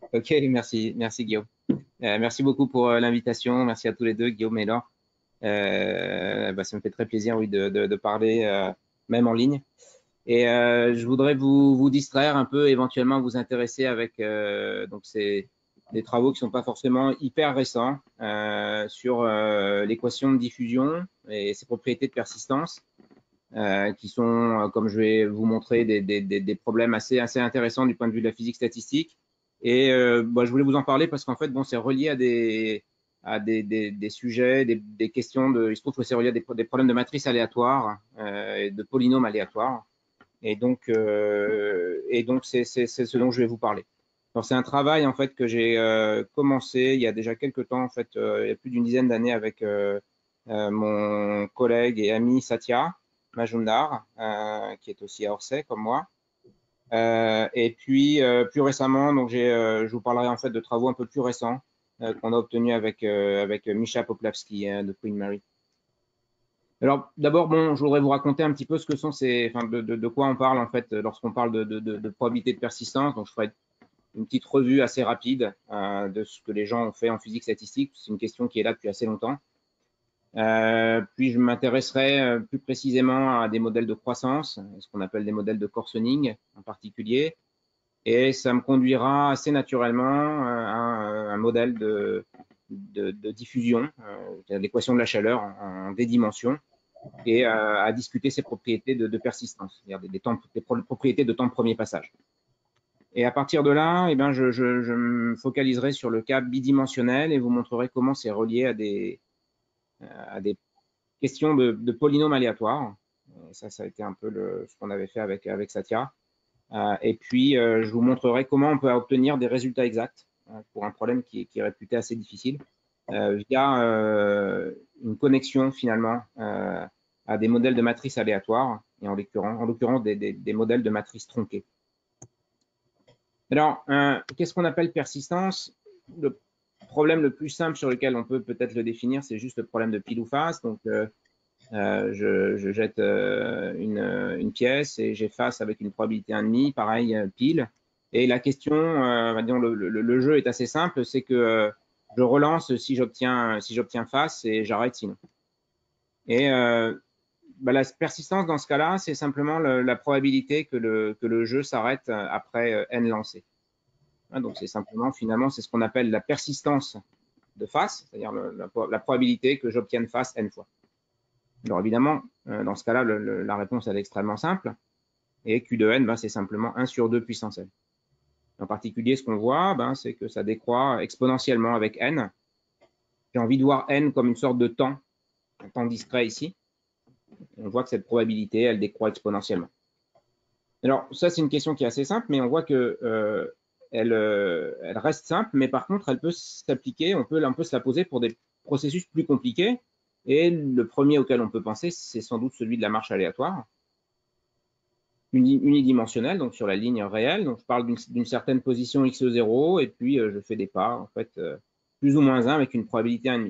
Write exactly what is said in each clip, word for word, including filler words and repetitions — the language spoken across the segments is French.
Ok, merci, merci Guillaume. Euh, merci beaucoup pour euh, l'invitation. Merci à tous les deux, Guillaume et Laure. Euh, bah, ça me fait très plaisir, oui, de, de, de parler, euh, même en ligne. Et euh, je voudrais vous, vous distraire un peu, éventuellement vous intéresser avec euh, donc c'est des travaux qui sont pas forcément hyper récents euh, sur euh, l'équation de diffusion et ses propriétés de persistance, euh, qui sont, euh, comme je vais vous montrer, des, des, des, des problèmes assez, assez intéressants du point de vue de la physique statistique. Et euh, bah, je voulais vous en parler parce qu'en fait, bon, c'est relié à des, à des, des, des sujets, des, des questions de. Il se trouve que c'est relié à des, des problèmes de matrice aléatoire euh, et de polynômes aléatoires. Et donc, euh, et donc c'est ce dont je vais vous parler. C'est un travail en fait que j'ai euh, commencé il y a déjà quelques temps, en fait, euh, il y a plus d'une dizaine d'années avec euh, euh, mon collègue et ami Satya Majumdar, euh, qui est aussi à Orsay comme moi. Euh, et puis euh, plus récemment, donc j'ai, euh, je vous parlerai en fait de travaux un peu plus récents euh, qu'on a obtenus avec euh, avec Misha Poplavsky euh, de Queen Mary. Alors, d'abord, bon, je voudrais vous raconter un petit peu ce que sont ces, enfin, de, de, de quoi on parle en fait lorsqu'on parle de, de, de, de probabilité de persistance. Donc, je ferai une petite revue assez rapide euh, de ce que les gens ont fait en physique statistique. C'est une question qui est là depuis assez longtemps. Euh, puis, je m'intéresserai euh, plus précisément à des modèles de croissance, ce qu'on appelle des modèles de coarsening en particulier. Et ça me conduira assez naturellement euh, à un, un modèle de, de, de diffusion, euh, l'équation de la chaleur en, en des dimensions et euh, à discuter ses propriétés de, de persistance, c'est-à-dire des, des, temps, des propriétés de temps de premier passage. Et à partir de là, eh bien, je, je, je me focaliserai sur le cas bidimensionnel et vous montrerai comment c'est relié à des, à des questions de, de polynômes aléatoires. Et ça, ça a été un peu le, ce qu'on avait fait avec, avec Satya. Euh, et puis, euh, je vous montrerai comment on peut obtenir des résultats exacts euh, pour un problème qui, qui est réputé assez difficile euh, via euh, une connexion finalement euh, à des modèles de matrices aléatoires et en l'occurrence, en l'occurrence des, des, des modèles de matrices tronquées. Alors, euh, qu'est-ce qu'on appelle persistance? Le problème le plus simple sur lequel on peut peut-être le définir, c'est juste le problème de pile ou face. Donc, euh, euh, je, je, jette euh, une, une, pièce et j'efface avec une probabilité un demi, pareil, euh, pile. Et la question, euh, disons, le, le, le, jeu est assez simple, c'est que euh, je relance si j'obtiens si j'obtiens face et j'arrête sinon. Et euh, bah, la persistance dans ce cas-là, c'est simplement le, la probabilité que le, que le jeu s'arrête après euh, n lancés. Hein, donc c'est simplement, finalement, c'est ce qu'on appelle la persistance de face, c'est-à-dire la, la probabilité que j'obtienne face n fois. Alors évidemment, euh, dans ce cas-là, le, le, la réponse elle est extrêmement simple. Et Q de n, ben, c'est simplement un sur deux puissance n. En particulier, ce qu'on voit, ben, c'est que ça décroît exponentiellement avec n. J'ai envie de voir n comme une sorte de temps, un temps discret ici. On voit que cette probabilité, elle décroît exponentiellement. Alors, ça, c'est une question qui est assez simple, mais on voit que euh, elle, euh, elle reste simple, mais par contre, elle peut s'appliquer, on peut, on peut se la poser pour des processus plus compliqués. Et le premier auquel on peut penser, c'est sans doute celui de la marche aléatoire. Unidimensionnelle, donc sur la ligne réelle. Donc, je parle d'une certaine position x zéro et puis euh, je fais des pas, en fait, euh, plus ou moins un avec une probabilité un demi.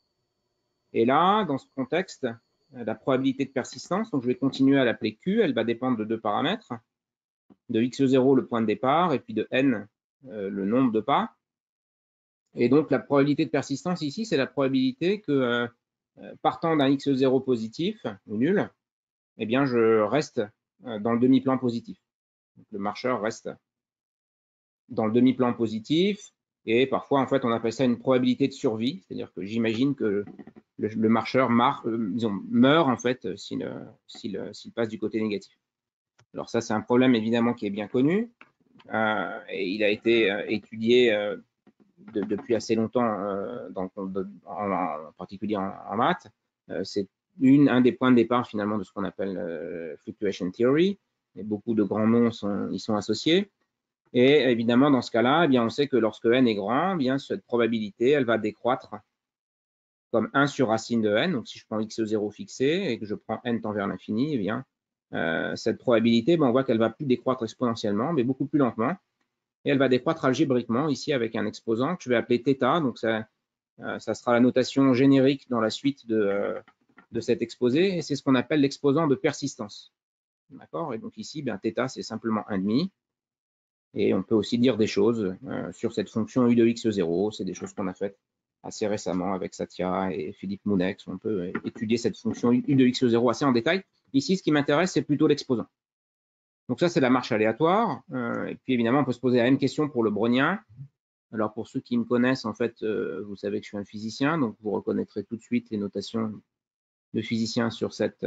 Et là, dans ce contexte, la probabilité de persistance, donc je vais continuer à l'appeler Q, elle va dépendre de deux paramètres, de x zéro, le point de départ, et puis de n, euh, le nombre de pas. Et donc, la probabilité de persistance ici, c'est la probabilité que, euh, partant d'un x zéro positif, ou nul, eh bien, je reste dans le demi-plan positif. Donc, le marcheur reste dans le demi-plan positif, et parfois, en fait, on appelle ça une probabilité de survie, c'est-à-dire que j'imagine que le, le marcheur mar, euh, disons, meurt, en fait, s'il s'il, s'il passe du côté négatif. Alors ça, c'est un problème, évidemment, qui est bien connu, euh, et il a été euh, étudié euh, de, depuis assez longtemps, euh, dans, de, en, en, particulier en, en maths. Euh, c'est une, un des points de départ, finalement, de ce qu'on appelle euh, fluctuation theory, et beaucoup de grands noms sont, y sont associés. Et évidemment, dans ce cas-là, eh bien, on sait que lorsque n est grand, eh bien, cette probabilité, elle va décroître comme un sur racine de n. Donc, si je prends x zéro fixé et que je prends n tend vers l'infini, eh bien, euh, cette probabilité, ben, on voit qu'elle va plus décroître exponentiellement, mais beaucoup plus lentement. Et elle va décroître algébriquement, ici, avec un exposant que je vais appeler θ. Donc, ça, euh, ça sera la notation générique dans la suite de, euh, de cet exposé. Et c'est ce qu'on appelle l'exposant de persistance. D'accord? Et donc, ici, ben, θ, c'est simplement un demi. Et on peut aussi dire des choses euh, sur cette fonction U de X zéro. C'est des choses qu'on a faites assez récemment avec Satya et Philippe Mounex. On peut étudier cette fonction U de X zéro assez en détail. Ici, ce qui m'intéresse, c'est plutôt l'exposant. Donc ça, c'est la marche aléatoire. Euh, et puis évidemment, on peut se poser la même question pour le brownien. Alors pour ceux qui me connaissent, en fait, euh, vous savez que je suis un physicien, donc vous reconnaîtrez tout de suite les notations de physicien sur cette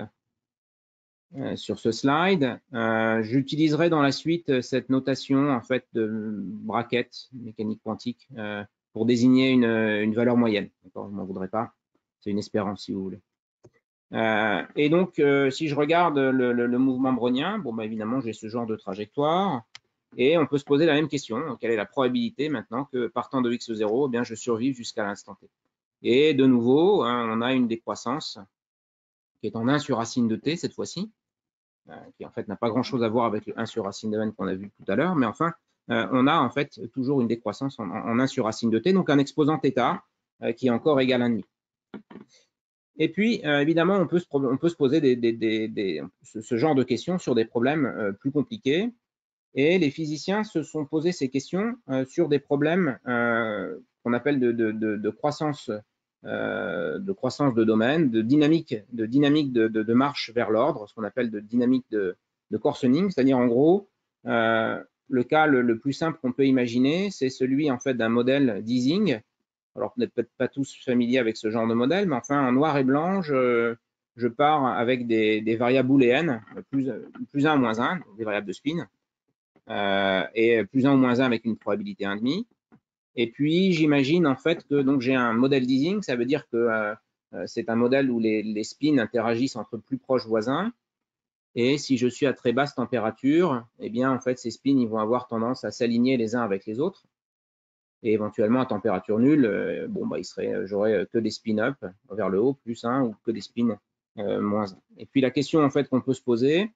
euh, sur ce slide. Euh, J'utiliserai dans la suite cette notation en fait de bracket mécanique quantique euh, pour désigner une, une valeur moyenne. D'accord, je m'en voudrais pas. C'est une espérance si vous voulez. Euh, et donc, euh, si je regarde le, le, le mouvement brownien, bon, bah, évidemment, j'ai ce genre de trajectoire. Et on peut se poser la même question. Quelle est la probabilité maintenant que partant de X zéro, eh bien, je survive jusqu'à l'instant T? Et de nouveau, hein, on a une décroissance qui est en un sur racine de T cette fois-ci, euh, qui en fait n'a pas grand-chose à voir avec le un sur racine de n qu'on a vu tout à l'heure. Mais enfin, euh, on a en fait toujours une décroissance en, en un sur racine de T, donc un exposant θ euh, qui est encore égal à un virgule cinq. Et puis, euh, évidemment, on peut se, on peut se poser des, des, des, des, ce, ce genre de questions sur des problèmes euh, plus compliqués. Et les physiciens se sont posé ces questions euh, sur des problèmes euh, qu'on appelle de, de, de, de croissance, euh, de croissance de domaine, de dynamique, de, dynamique de, de, de marche vers l'ordre, ce qu'on appelle de dynamique de, de coarsening, c'est-à-dire en gros, euh, le cas le, le plus simple qu'on peut imaginer, c'est celui en fait d'un modèle d'Ising. Alors, vous n'êtes peut-être pas tous familiers avec ce genre de modèle, mais enfin, en noir et blanc, je, je pars avec des, des variables booléennes, plus, plus un ou moins un, des variables de spin, euh, et plus un ou moins un avec une probabilité un virgule cinq. Et puis, j'imagine en fait que donc j'ai un modèle d'Ising, ça veut dire que euh, c'est un modèle où les, les spins interagissent entre plus proches voisins. Et si je suis à très basse température, eh bien, en fait, ces spins ils vont avoir tendance à s'aligner les uns avec les autres. Et éventuellement, à température nulle, euh, bon, bah, il serait, j'aurais que des spin-up vers le haut, plus un, ou que des spins euh, moins un. Et puis, la question en fait qu'on peut se poser,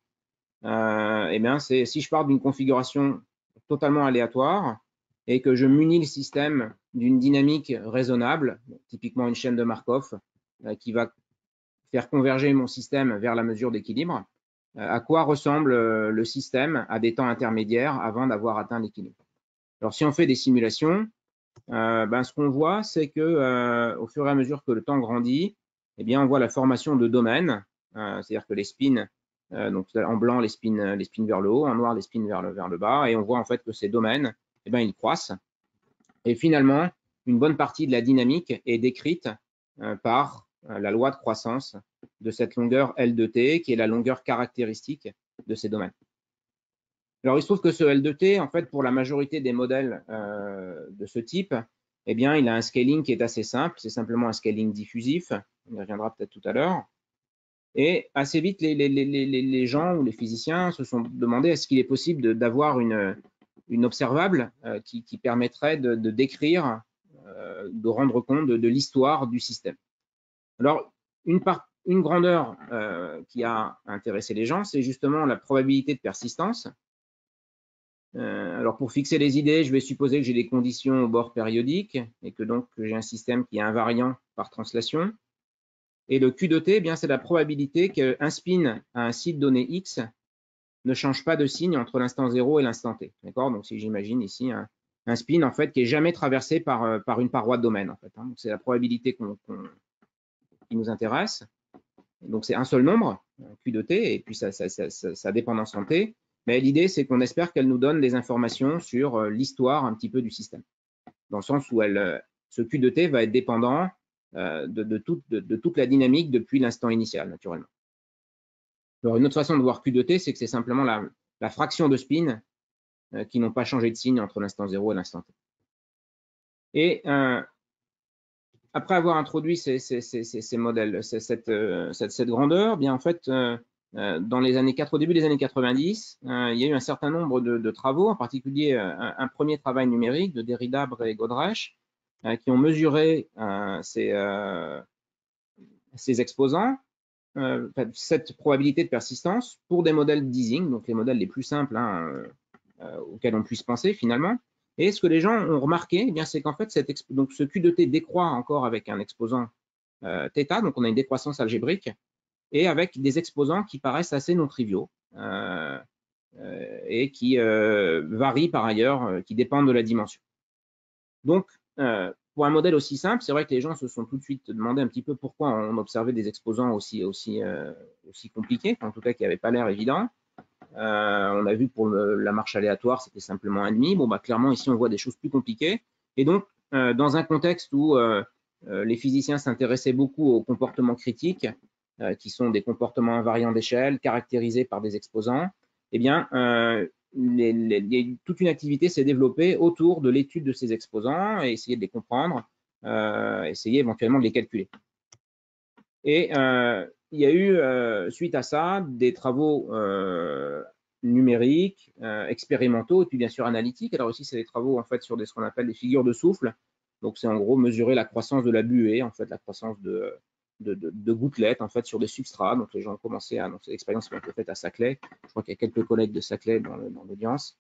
euh, eh bien, c'est si je pars d'une configuration totalement aléatoire et que je munis le système d'une dynamique raisonnable, typiquement une chaîne de Markov, euh, qui va faire converger mon système vers la mesure d'équilibre, euh, à quoi ressemble euh, le système à des temps intermédiaires avant d'avoir atteint l'équilibre? Alors, si on fait des simulations, euh, ben, ce qu'on voit, c'est que euh, au fur et à mesure que le temps grandit, eh bien, on voit la formation de domaines, euh, c'est-à-dire que les spins, euh, donc en blanc les spins, les spins vers le haut, en noir les spins vers le, vers le bas, et on voit en fait que ces domaines, eh bien, ils croissent. Et finalement, une bonne partie de la dynamique est décrite euh, par euh, la loi de croissance de cette longueur L de T, qui est la longueur caractéristique de ces domaines. Alors, il se trouve que ce L de T, en fait, pour la majorité des modèles euh, de ce type, eh bien, il a un scaling qui est assez simple. C'est simplement un scaling diffusif. On y reviendra peut-être tout à l'heure. Et assez vite, les, les, les, les, gens ou les physiciens se sont demandé est-ce qu'il est possible d'avoir une, une observable euh, qui, qui permettrait de, de décrire, euh, de rendre compte de, de l'histoire du système. Alors, une, part, une grandeur euh, qui a intéressé les gens, c'est justement la probabilité de persistance. Euh, alors, pour fixer les idées, je vais supposer que j'ai des conditions au bord périodique et que donc j'ai un système qui est invariant par translation. Et le Q de T, eh bien, c'est la probabilité qu'un spin à un site donné X ne change pas de signe entre l'instant zéro et l'instant T. D'accord? Donc, si j'imagine ici un, un spin en fait qui est jamais traversé par, par une paroi de domaine. En fait, hein. C'est la probabilité qu'on, qu'on, qui nous intéresse. Donc, c'est un seul nombre, Q de T, et puis sa, sa, sa, sa dépendance en T. Mais l'idée, c'est qu'on espère qu'elle nous donne des informations sur l'histoire un petit peu du système. Dans le sens où elle, ce Q de T va être dépendant euh, de, de, toute, de, de toute la dynamique depuis l'instant initial, naturellement. Alors, une autre façon de voir Q de T, c'est que c'est simplement la, la fraction de spins euh, qui n'ont pas changé de signe entre l'instant zéro et l'instant T. Et euh, après avoir introduit ces, ces, ces, ces modèles, cette, euh, cette, cette grandeur, bien en fait, euh, dans les années quatre, au début des années quatre-vingt-dix, euh, il y a eu un certain nombre de, de travaux, en particulier un, un premier travail numérique de Derrida, Bray et Godrèche, euh, qui ont mesuré euh, ces, euh, ces exposants, euh, cette probabilité de persistance pour des modèles d'Ising, donc les modèles les plus simples hein, euh, auxquels on puisse penser finalement. Et ce que les gens ont remarqué, eh bien, c'est qu'en fait, cette donc ce Q de T décroît encore avec un exposant euh, θ, donc on a une décroissance algébrique, et avec des exposants qui paraissent assez non triviaux. Euh, euh, et qui euh, varient par ailleurs, euh, qui dépendent de la dimension. Donc, euh, pour un modèle aussi simple, c'est vrai que les gens se sont tout de suite demandé un petit peu pourquoi on observait des exposants aussi, aussi, euh, aussi compliqués, en tout cas qui n'avaient pas l'air évidents. Euh, on a vu pour le, la marche aléatoire, c'était simplement un demi. Bon, bah, clairement, ici, on voit des choses plus compliquées. Et donc, euh, dans un contexte où euh, euh, les physiciens s'intéressaient beaucoup aux comportements critiques, euh, qui sont des comportements invariants d'échelle, caractérisés par des exposants, eh bien, euh, les, les, les, toute une activité s'est développée autour de l'étude de ces exposants et essayer de les comprendre, euh, essayer éventuellement de les calculer. Et euh, il y a eu, euh, suite à ça, des travaux euh, numériques, euh, expérimentaux et puis bien sûr analytiques. Alors aussi, c'est des travaux en fait sur des, ce qu'on appelle des figures de souffle. Donc c'est en gros mesurer la croissance de la buée, en fait la croissance de, de, de, de gouttelettes en fait sur des substrats. Donc les gens ont commencé à, donc c'est l'expérience qui a été faite à Saclay. Je crois qu'il y a quelques collègues de Saclay dans, dans l'audience.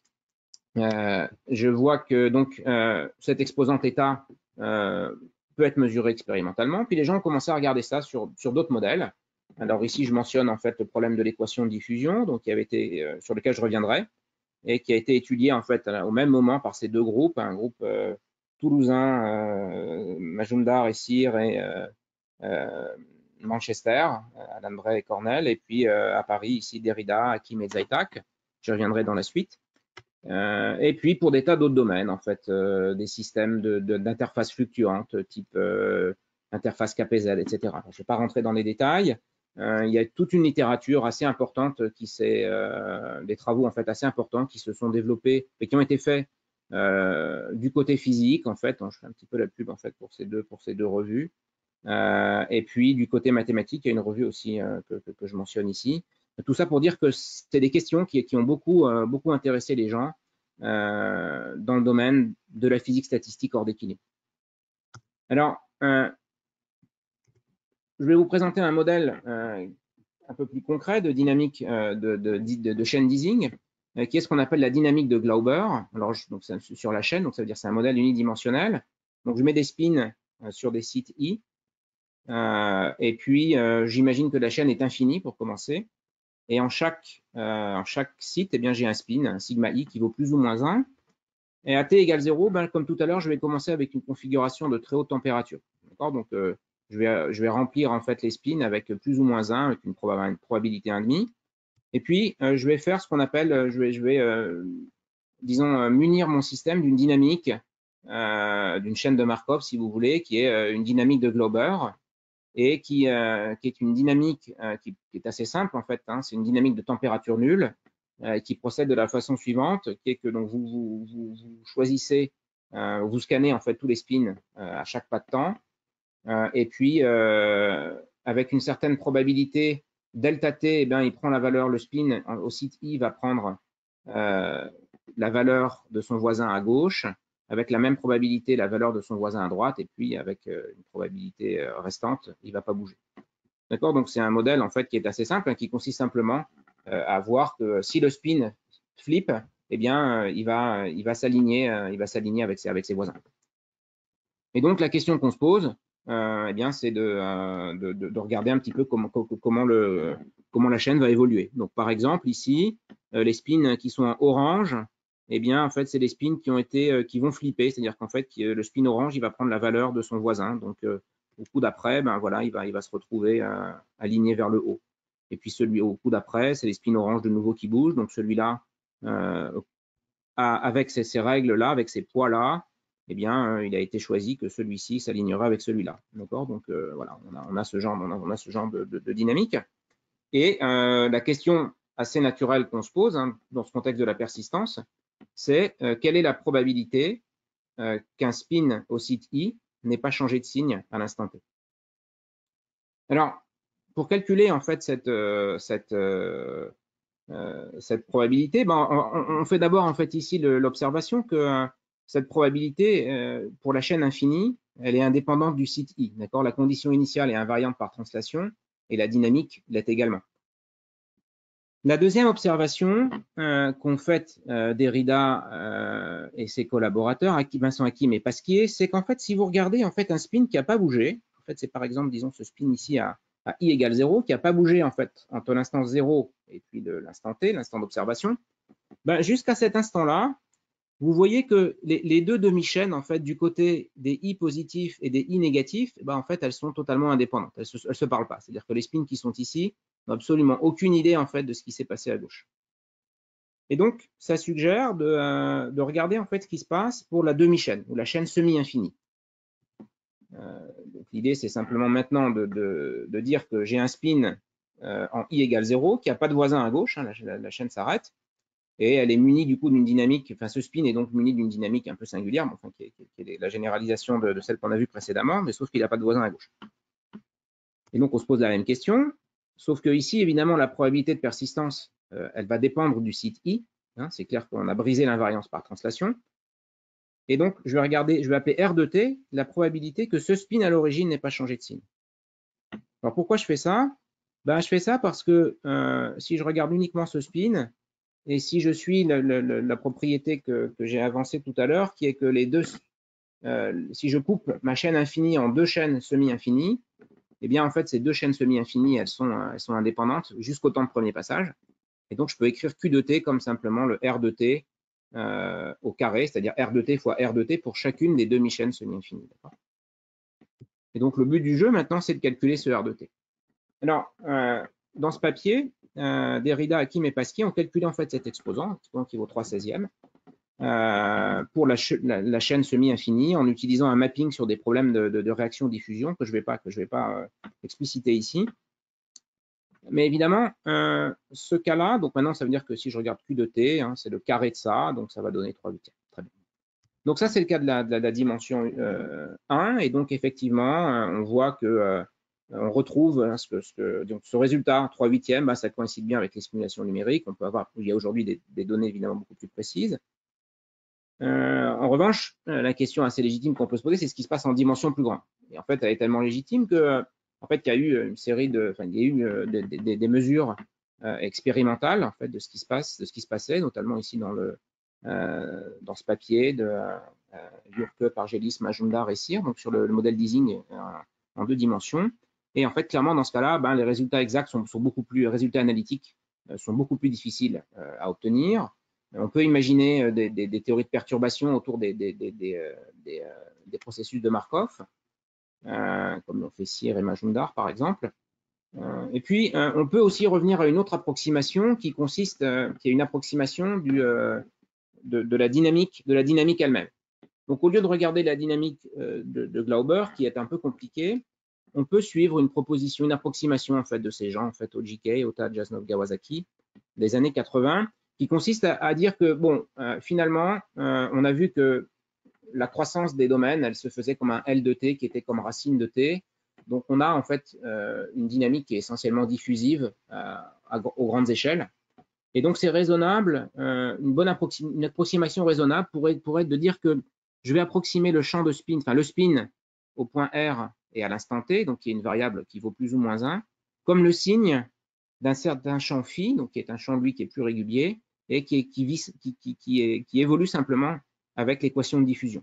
Euh, je vois que donc euh, cet exposant θ euh, peut être mesuré expérimentalement. Puis les gens ont commencé à regarder ça sur, sur d'autres modèles. Alors ici, je mentionne en fait le problème de l'équation de diffusion, donc qui avait été euh, sur lequel je reviendrai et qui a été étudié en fait au même moment par ces deux groupes, un groupe euh, toulousain, euh, Majumdar et Cyr et euh, euh, Manchester, Alan Bray et Cornell, et puis euh, à Paris ici Derrida, Hakim et Zaitak. Je reviendrai dans la suite. Euh, et puis pour des tas d'autres domaines, en fait, euh, des systèmes d'interfaces de, de, fluctuantes, type euh, interface K P Z, et cetera. Je ne vais pas rentrer dans les détails. Euh, il y a toute une littérature assez importante qui s'est, euh, des travaux en fait assez importants qui se sont développés et qui ont été faits euh, du côté physique, en fait. Je fais un petit peu la pub en fait pour ces deux, pour ces deux revues. Euh, et puis du côté mathématique, il y a une revue aussi euh, que, que, que je mentionne ici. Tout ça pour dire que c'est des questions qui, qui ont beaucoup, euh, beaucoup intéressé les gens euh, dans le domaine de la physique statistique hors d'équilibre. Alors, euh, je vais vous présenter un modèle euh, un peu plus concret de dynamique euh, de, de, de, de chaîne d'Ising, euh, qui est ce qu'on appelle la dynamique de Glauber. Alors, je, donc, sur la chaîne, donc ça veut dire que c'est un modèle unidimensionnel. Donc, je mets des spins euh, sur des sites I. Euh, et puis, euh, j'imagine que la chaîne est infinie pour commencer. Et en chaque, euh, en chaque site, eh bien, j'ai un spin, un sigma i qui vaut plus ou moins un. Et à t égale zéro, ben, comme tout à l'heure, je vais commencer avec une configuration de très haute température. Donc, euh, je, vais, je vais remplir en fait les spins avec plus ou moins un, avec une, proba une probabilité un virgule cinq. Et puis, euh, je vais faire ce qu'on appelle, je vais, je vais euh, disons, euh, munir mon système d'une dynamique, euh, d'une chaîne de Markov, si vous voulez, qui est euh, une dynamique de Glauber, et qui, euh, qui est une dynamique euh, qui, qui est assez simple en fait. Hein, c'est une dynamique de température nulle euh, qui procède de la façon suivante, qui est que donc vous, vous, vous, vous choisissez, euh, vous scannez en fait tous les spins euh, à chaque pas de temps, euh, et puis euh, avec une certaine probabilité delta t, eh bien, il prend la valeur, le spin au site I va prendre euh, la valeur de son voisin à gauche, avec la même probabilité la valeur de son voisin à droite, et puis avec euh, une probabilité euh, restante, il ne va pas bouger. D'accord? Donc c'est un modèle en fait qui est assez simple, hein, qui consiste simplement euh, à voir que si le spin flippe, eh bien euh, il va, il va s'aligner, euh, il va s'aligner avec ses, avec ses voisins. Et donc la question qu'on se pose, euh, eh bien c'est de, euh, de, de, de regarder un petit peu comment, comment, le, comment la chaîne va évoluer. Donc par exemple ici, euh, les spins qui sont en orange, eh bien, en fait, c'est les spins qui ont été, euh, qui vont flipper, c'est-à-dire qu'en fait, le spin orange, il va prendre la valeur de son voisin. Donc, euh, au coup d'après, ben voilà, il va, il va se retrouver euh, aligné vers le haut. Et puis, celui au coup d'après, c'est les spins orange de nouveau qui bougent. Donc, celui-là, euh, avec ces, ces règles-là, avec ces poids-là, eh bien, euh, il a été choisi que celui-ci s'alignerait avec celui-là. D'accord? Donc, euh, voilà, on a, on a ce genre, on a, on a ce genre de, de, de dynamique. Et euh, la question assez naturelle qu'on se pose hein, dans ce contexte de la persistance, c'est euh, quelle est la probabilité euh, qu'un spin au site I n'ait pas changé de signe à l'instant T. Alors, pour calculer en fait cette, euh, cette, euh, euh, cette probabilité, ben, on, on fait d'abord en fait ici l'observation que euh, cette probabilité euh, pour la chaîne infinie, elle est indépendante du site I. D'accord? La condition initiale est invariante par translation et la dynamique l'est également. La deuxième observation euh, qu'ont faite euh, Derrida euh, et ses collaborateurs, Vincent Hakim et Pasquier, c'est qu'en fait, si vous regardez en fait un spin qui n'a pas bougé, en fait, c'est par exemple, disons, ce spin ici a, à i égale zéro, qui n'a pas bougé en fait entre l'instant zéro et puis de l'instant t, l'instant d'observation, ben, jusqu'à cet instant-là, vous voyez que les, les deux demi-chaînes, en fait, du côté des i positifs et des i négatifs, ben, en fait, elles sont totalement indépendantes. Elles ne se, se parlent pas. C'est-à-dire que les spins qui sont ici n'ont absolument aucune idée, en fait, de ce qui s'est passé à gauche. Et donc, ça suggère de, euh, de regarder, en fait, ce qui se passe pour la demi-chaîne, ou la chaîne semi-infinie. Euh, L'idée, c'est simplement maintenant de, de, de dire que j'ai un spin euh, en i égale zéro, qui n'a pas de voisin à gauche, hein, la, la, la chaîne s'arrête, et elle est munie du coup d'une dynamique, enfin ce spin est donc muni d'une dynamique un peu singulière, enfin, qui, est, qui est la généralisation de, de celle qu'on a vue précédemment, mais sauf qu'il n'a pas de voisin à gauche. Et donc on se pose la même question, sauf que ici, évidemment, la probabilité de persistance, euh, elle va dépendre du site i, hein, c'est clair qu'on a brisé l'invariance par translation, et donc je vais regarder, je vais appeler R de t la probabilité que ce spin à l'origine n'ait pas changé de signe. Alors pourquoi je fais ça? Ben, je fais ça parce que euh, si je regarde uniquement ce spin, et si je suis le, le, la propriété que, que j'ai avancée tout à l'heure, qui est que les deux, euh, si je coupe ma chaîne infinie en deux chaînes semi-infinies, eh bien en fait ces deux chaînes semi-infinies, elles sont, elles sont indépendantes jusqu'au temps de premier passage. Et donc je peux écrire Q de t comme simplement le R de t euh, au carré, c'est-à-dire R de t fois R de t pour chacune des demi-chaînes semi-infinies. Et donc le but du jeu maintenant, c'est de calculer ce R de t. Alors, euh, dans ce papier, euh, Derrida, Hakim et Pasquier ont calculé en fait cet exposant, exposant qui vaut trois seizièmes, euh, pour la, la, la chaîne semi-infinie en utilisant un mapping sur des problèmes de, de, de réaction-diffusion que je ne vais pas, que je vais pas euh, expliciter ici. Mais évidemment, euh, ce cas-là, donc maintenant, ça veut dire que si je regarde Q de t, hein, c'est le carré de ça, donc ça va donner trois huitièmes. Très bien. Donc ça, c'est le cas de la, de la, de la dimension euh, un, et donc effectivement, on voit que euh, on retrouve hein, ce, que, ce, que, donc ce résultat, trois huitièmes, bah, ça coïncide bien avec les simulations numériques. On peut avoir, il y a aujourd'hui des, des données évidemment beaucoup plus précises. Euh, en revanche, la question assez légitime qu'on peut se poser, c'est ce qui se passe en dimension plus grande. Et en fait, elle est tellement légitime que, en fait, il y a eu une série de, enfin, il y a eu des, des, des mesures euh, expérimentales en fait de ce qui se passe, de ce qui se passait, notamment ici dans le euh, dans ce papier de euh, Jurke, Pargelis, Majumdar et Cyr, donc sur le, le modèle d'Ising euh, en deux dimensions. Et en fait, clairement, dans ce cas-là, ben, les résultats exacts sont, sont beaucoup plus, les résultats analytiques euh, sont beaucoup plus difficiles euh, à obtenir. On peut imaginer des, des, des théories de perturbation autour des, des, des, des, des processus de Markov, euh, comme l'ont fait Cyr et Majumdar, par exemple. Euh, et puis, euh, on peut aussi revenir à une autre approximation qui consiste, euh, qui est une approximation du, euh, de, de la dynamique, de la dynamique elle-même. Donc, au lieu de regarder la dynamique euh, de, de Glauber, qui est un peu compliquée, on peut suivre une proposition, une approximation en fait de ces gens, en fait, Ojike, Ota, Jasnov, Kawasaki, des années quatre-vingts, qui consiste à, à dire que, bon, euh, finalement, euh, on a vu que la croissance des domaines, elle se faisait comme un L de t qui était comme racine de t. Donc, on a en fait euh, une dynamique qui est essentiellement diffusive euh, à, aux grandes échelles. Et donc, c'est raisonnable, euh, une bonne approxim une approximation raisonnable pourrait, pourrait être de dire que je vais approximer le champ de spin, enfin le spin au point R et à l'instant t, donc qui est une variable qui vaut plus ou moins un, comme le signe d'un certain champ phi, donc qui est un champ lui qui est plus régulier et qui, est, qui, vise, qui, qui, qui, est, qui évolue simplement avec l'équation de diffusion.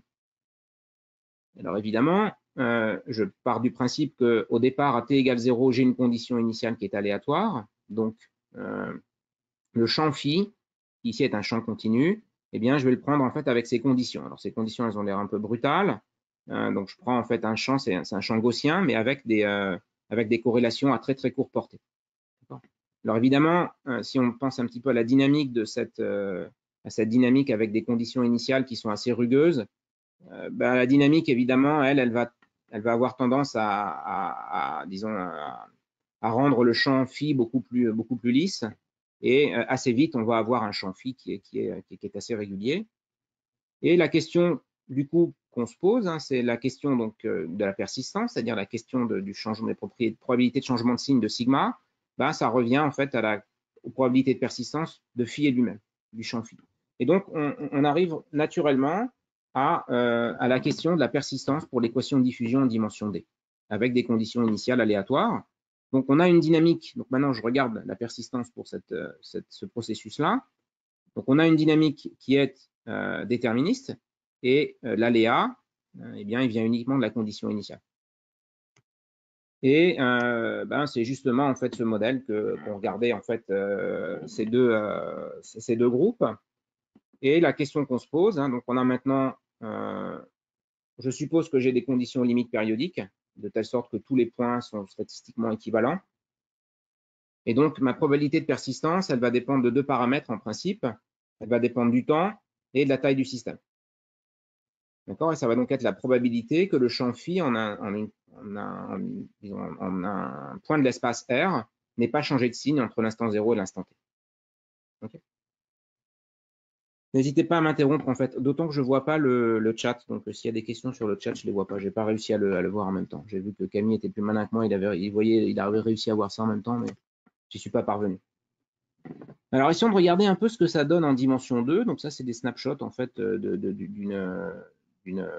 Alors évidemment, euh, je pars du principe qu'au départ, à t égale zéro, j'ai une condition initiale qui est aléatoire. Donc, euh, le champ phi, qui ici est un champ continu, eh bien, je vais le prendre en fait avec ces conditions. Alors, ces conditions, elles ont l'air un peu brutales. Euh, donc, je prends en fait un champ, c'est un, un champ gaussien, mais avec des, euh, avec des corrélations à très très courte portée. Alors évidemment, euh, si on pense un petit peu à la dynamique de cette, euh, à cette dynamique avec des conditions initiales qui sont assez rugueuses, euh, ben, la dynamique évidemment, elle, elle va, elle va avoir tendance à, à, à disons, à, à rendre le champ phi beaucoup plus, beaucoup plus lisse. Et euh, assez vite, on va avoir un champ phi qui est, qui est, qui est assez régulier. Et la question du coup qu'on se pose, hein, c'est la question donc euh, de la persistance, c'est-à-dire la question de, du changement des probabilités de changement de signe de sigma. Ben, ça revient en fait à la, aux probabilités de persistance de phi et lui-même, du champ phi. Et donc, on, on arrive naturellement à, euh, à la question de la persistance pour l'équation de diffusion en dimension d, avec des conditions initiales aléatoires. Donc, on a une dynamique. Donc, maintenant, je regarde la persistance pour cette, cette, ce processus-là. Donc, on a une dynamique qui est euh, déterministe et euh, l'aléa, euh, eh bien, il vient uniquement de la condition initiale. Et euh, ben, c'est justement en fait ce modèle que qu'on regardait en fait euh, ces deux euh, ces deux groupes. Et la question qu'on se pose, hein, donc on a maintenant, euh, je suppose que j'ai des conditions limites périodiques, de telle sorte que tous les points sont statistiquement équivalents. Et donc ma probabilité de persistance, elle va dépendre de deux paramètres en principe. Elle va dépendre du temps et de la taille du système. D'accord? Et ça va donc être la probabilité que le champ phi en un, en une, en un, disons, en un point de l'espace R n'ait pas changé de signe entre l'instant zéro et l'instant t. Okay? N'hésitez pas à m'interrompre en fait, d'autant que je ne vois pas le, le chat. Donc s'il y a des questions sur le chat, je ne les vois pas. Je n'ai pas réussi à le, à le voir en même temps. J'ai vu que Camille était plus malin que moi. Il avait, il voyait, il avait réussi à voir ça en même temps, mais je n'y suis pas parvenu. Alors essayons de regarder un peu ce que ça donne en dimension deux. Donc ça, c'est des snapshots en fait d'une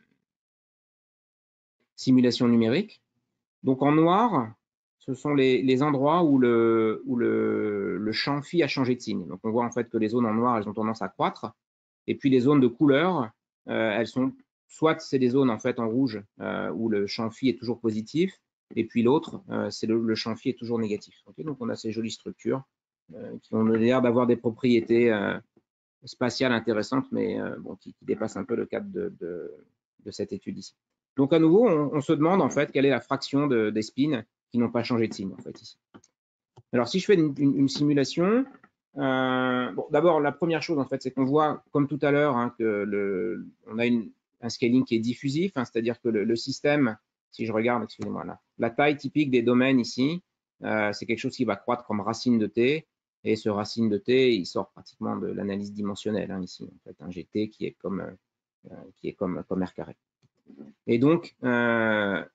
simulation numérique. Donc en noir, ce sont les, les endroits où, le, où le, le champ phi a changé de signe. Donc on voit en fait que les zones en noir, elles ont tendance à croître. Et puis les zones de couleur, euh, elles sont soit c'est des zones en fait en rouge euh, où le champ phi est toujours positif, et puis l'autre, euh, c'est le, le champ phi est toujours négatif. Okay, donc on a ces jolies structures euh, qui ont l'air d'avoir des propriétés euh, spatiales intéressantes, mais euh, bon, qui, qui dépassent un peu le cadre de, de, de cette étude ici. Donc à nouveau, on, on, se demande en fait quelle est la fraction de, des spins qui n'ont pas changé de signe en fait ici. Alors si je fais une, une, une simulation, euh, bon, d'abord la première chose en fait, c'est qu'on voit comme tout à l'heure hein, que le, on a une, un scaling qui est diffusif, hein, c'est-à-dire que le, le système, si je regarde, excusez-moi là, la taille typique des domaines ici, euh, c'est quelque chose qui va croître comme racine de t, et ce racine de t, il sort pratiquement de l'analyse dimensionnelle hein, ici, en fait, un gt qui est comme euh, qui est comme comme r carré. Et donc, euh,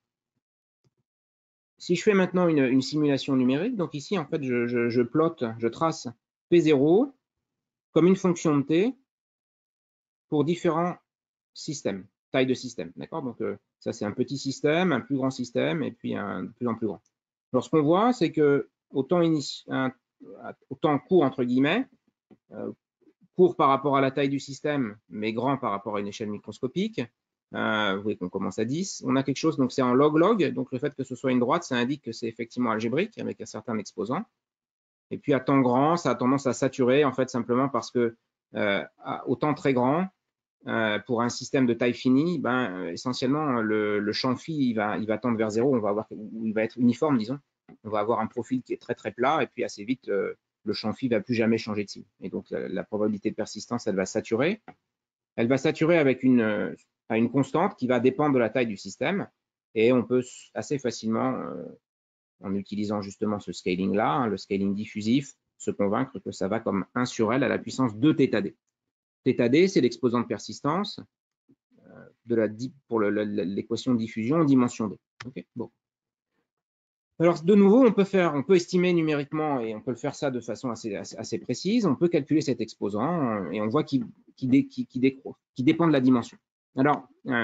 si je fais maintenant une, une, simulation numérique, donc ici, en fait, je, je, je plotte, je trace P zéro comme une fonction de t pour différents systèmes, taille de système. D'accord? Donc, euh, ça, c'est un petit système, un plus grand système, et puis un de plus en plus grand. Alors, ce qu'on voit, c'est que au temps, un, au temps court, entre guillemets, euh, court par rapport à la taille du système, mais grand par rapport à une échelle microscopique, Euh, vous voyez qu'on commence à dix. On a quelque chose, donc c'est en log-log. Donc le fait que ce soit une droite, ça indique que c'est effectivement algébrique avec un certain exposant. Et puis à temps grand, ça a tendance à saturer, en fait, simplement parce que euh, au temps très grand, euh, pour un système de taille finie, ben, essentiellement, le, le champ phi, il va, il va tendre vers zéro. On va avoir, il va être uniforme, disons. On va avoir un profil qui est très très plat, et puis assez vite, euh, le champ phi ne va plus jamais changer de signe. Et donc la, la probabilité de persistance, elle va saturer. Elle va saturer avec une, à une constante qui va dépendre de la taille du système. Et on peut assez facilement, euh, en utilisant justement ce scaling-là, hein, le scaling diffusif, se convaincre que ça va comme un sur L à la puissance deux θd. θd, c'est l'exposant de persistance euh, de la, pour l'équation de diffusion en dimension d. Okay, bon. Alors, de nouveau, on peut, faire, on peut estimer numériquement, et on peut le faire ça de façon assez, assez, assez précise, on peut calculer cet exposant, et on voit qu'il qui, dé, qui, qui, décroît, qui dépend de la dimension. Alors, euh,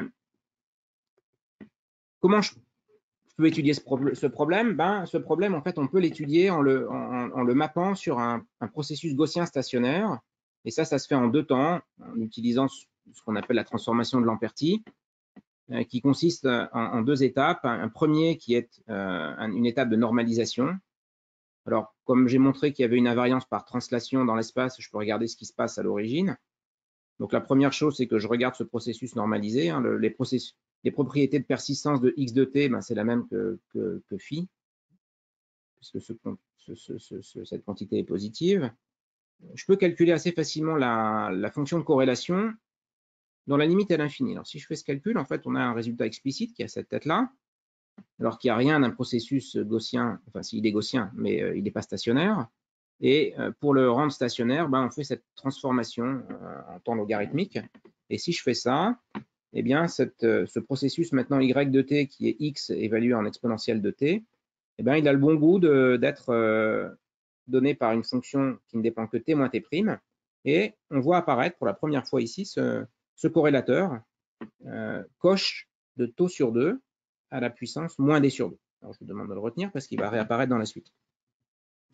comment je peux étudier ce, pro ce problème? Ben, ce problème, en fait, on peut l'étudier en le, en, en le mappant sur un, un processus gaussien stationnaire, et ça, ça se fait en deux temps, en utilisant ce qu'on appelle la transformation de Lamperti, qui consiste en, en deux étapes. Un, un premier qui est euh, une étape de normalisation. Alors, comme j'ai montré qu'il y avait une invariance par translation dans l'espace, je peux regarder ce qui se passe à l'origine. Donc, la première chose, c'est que je regarde ce processus normalisé. Hein, le, les, processus, les propriétés de persistance de x de t, ben, c'est la même que, que, que phi, puisque ce, ce, ce, ce, cette quantité est positive. Je peux calculer assez facilement la, la fonction de corrélation dans la limite à l'infini. Alors, si je fais ce calcul, en fait, on a un résultat explicite qui a cette tête-là, alors qu'il n'y a rien d'un processus gaussien, enfin, s'il est gaussien, mais euh, il n'est pas stationnaire. Et euh, pour le rendre stationnaire, ben, on fait cette transformation euh, en temps logarithmique. Et si je fais ça, eh bien, cette, euh, ce processus maintenant y de t, qui est x évalué en exponentielle de t, eh bien, il a le bon goût d'être euh, donné par une fonction qui ne dépend que t moins t'. Et on voit apparaître pour la première fois ici ce, ce corrélateur euh, coche de taux sur deux à la puissance moins d sur deux. Alors, je vous demande de le retenir parce qu'il va réapparaître dans la suite.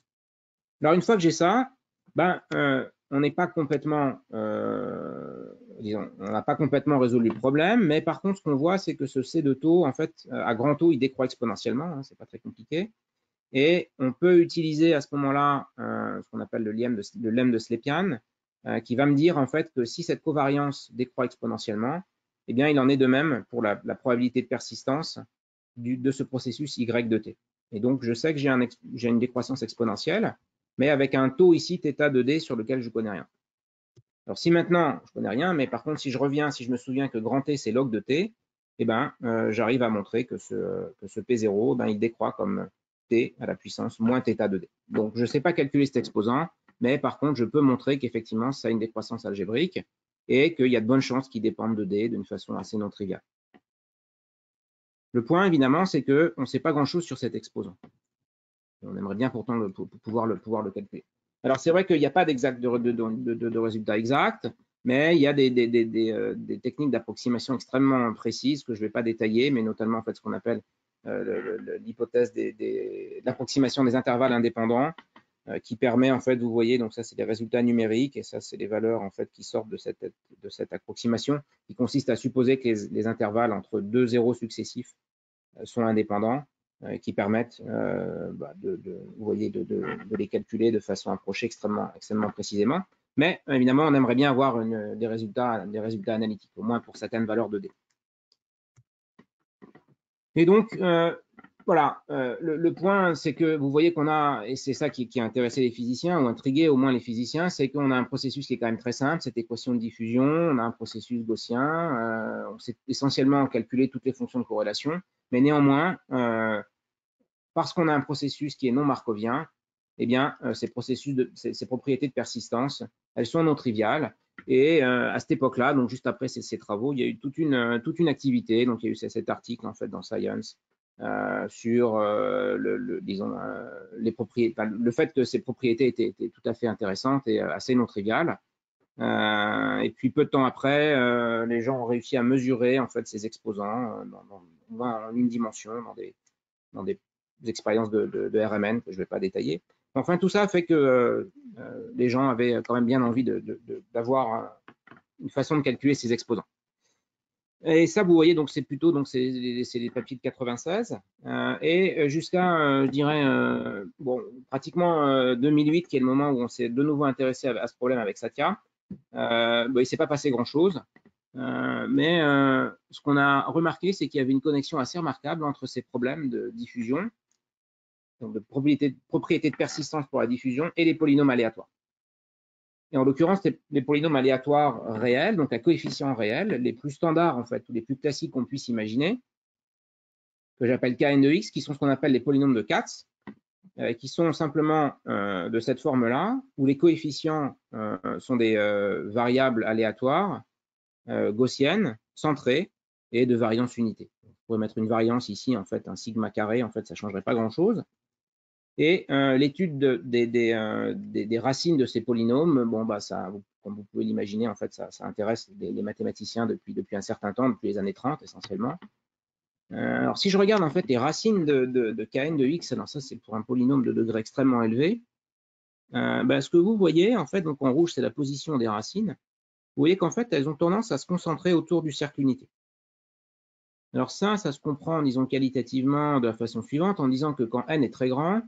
Alors, une fois que j'ai ça, ben, euh, on n'est pas complètement euh, disons, on n'a pas complètement résolu le problème, mais par contre, ce qu'on voit, c'est que ce C de taux, en fait, à grand taux, il décroît exponentiellement, hein, c'est pas très compliqué. Et on peut utiliser à ce moment-là euh, ce qu'on appelle le lemme de, le lemme de Slepian, euh, qui va me dire en fait que si cette covariance décroît exponentiellement, eh bien, il en est de même pour la, la probabilité de persistance du, de ce processus Y de t. Et donc, je sais que j'ai un, une décroissance exponentielle, mais avec un taux ici, θ de d, sur lequel je ne connais rien. Alors, si maintenant, je ne connais rien, mais par contre, si je reviens, si je me souviens que grand T, c'est log de t, eh ben, euh, j'arrive à montrer que ce, que ce P zéro, ben, il décroît comme t à la puissance moins θ de d. Donc, je ne sais pas calculer cet exposant, mais par contre, je peux montrer qu'effectivement, ça a une décroissance algébrique et qu'il y a de bonnes chances qu'il dépende de d d'une façon assez non triviale. Le point, évidemment, c'est qu'on ne sait pas grand-chose sur cet exposant. On aimerait bien pourtant le, pour pouvoir, le, pouvoir le calculer. Alors, c'est vrai qu'il n'y a pas d'exact de, de, de, de, de résultats exacts, mais il y a des, des, des, des, euh, des techniques d'approximation extrêmement précises que je ne vais pas détailler, mais notamment en fait, ce qu'on appelle euh, l'hypothèse de l'approximation des intervalles indépendants, euh, qui permet, en fait, vous voyez, donc ça, c'est des résultats numériques, et ça, c'est les valeurs, en fait, qui sortent de cette, de cette approximation, qui consiste à supposer que les, les intervalles entre deux zéros successifs euh, sont indépendants, euh, qui permettent, euh, bah, de, de, vous voyez, de, de, de les calculer de façon approchée extrêmement, extrêmement précisément. Mais évidemment, on aimerait bien avoir une, des, résultats, des résultats analytiques, au moins pour certaines valeurs de d. Et donc, euh, voilà, euh, le, le point, c'est que vous voyez qu'on a, et c'est ça qui, qui a intéressé les physiciens, ou intrigué au moins les physiciens, c'est qu'on a un processus qui est quand même très simple, cette équation de diffusion, on a un processus gaussien, euh, on sait essentiellement calculer toutes les fonctions de corrélation, mais néanmoins, euh, parce qu'on a un processus qui est non markovien, eh bien, euh, ces, processus de, ces, ces propriétés de persistance, elles sont non triviales. Et euh, à cette époque-là, donc juste après ces, ces travaux, il y a eu toute une, euh, toute une activité. Donc, il y a eu cet article en fait dans Science euh, sur euh, le, le, disons, euh, les propriétés, enfin, le fait que ces propriétés étaient, étaient tout à fait intéressantes et euh, assez non triviales. Euh, et puis peu de temps après, euh, les gens ont réussi à mesurer en fait ces exposants euh, dans, dans, en une dimension, dans des, dans des expériences de, de, de R M N que je ne vais pas détailler. Enfin, tout ça fait que euh, les gens avaient quand même bien envie d'avoir une façon de calculer ces exposants. Et ça, vous voyez, donc c'est plutôt donc c'est les papiers de quatre-vingt-seize euh, et jusqu'à, euh, je dirais, euh, bon, pratiquement euh, deux mille huit, qui est le moment où on s'est de nouveau intéressé à, à ce problème avec Satya. Euh, bon, il ne s'est pas passé grand-chose, euh, mais euh, ce qu'on a remarqué, c'est qu'il y avait une connexion assez remarquable entre ces problèmes de diffusion, donc de propriété, propriété de persistance pour la diffusion, et les polynômes aléatoires. Et en l'occurrence, les polynômes aléatoires réels, donc à coefficients réels, les plus standards en fait, ou les plus classiques qu'on puisse imaginer, que j'appelle K N de X, qui sont ce qu'on appelle les polynômes de Katz, euh, qui sont simplement euh, de cette forme-là, où les coefficients euh, sont des euh, variables aléatoires euh, gaussiennes, centrées, et de variance unité. On pourrait mettre une variance ici, en fait, un sigma carré, en fait, ça ne changerait pas grand-chose. Et euh, l'étude de, des, des, euh, des, des racines de ces polynômes, bon, bah, ça, comme vous pouvez l'imaginer, en fait, ça, ça intéresse les, les mathématiciens depuis, depuis un certain temps, depuis les années trente essentiellement. Euh, alors, si je regarde en fait les racines de, de, de Kn de x, alors ça c'est pour un polynôme de degré extrêmement élevé, euh, bah, ce que vous voyez, en fait, donc en rouge, c'est la position des racines. Vous voyez qu'en fait, elles ont tendance à se concentrer autour du cercle unité. Alors ça, ça se comprend, disons, qualitativement de la façon suivante, en disant que quand n est très grand,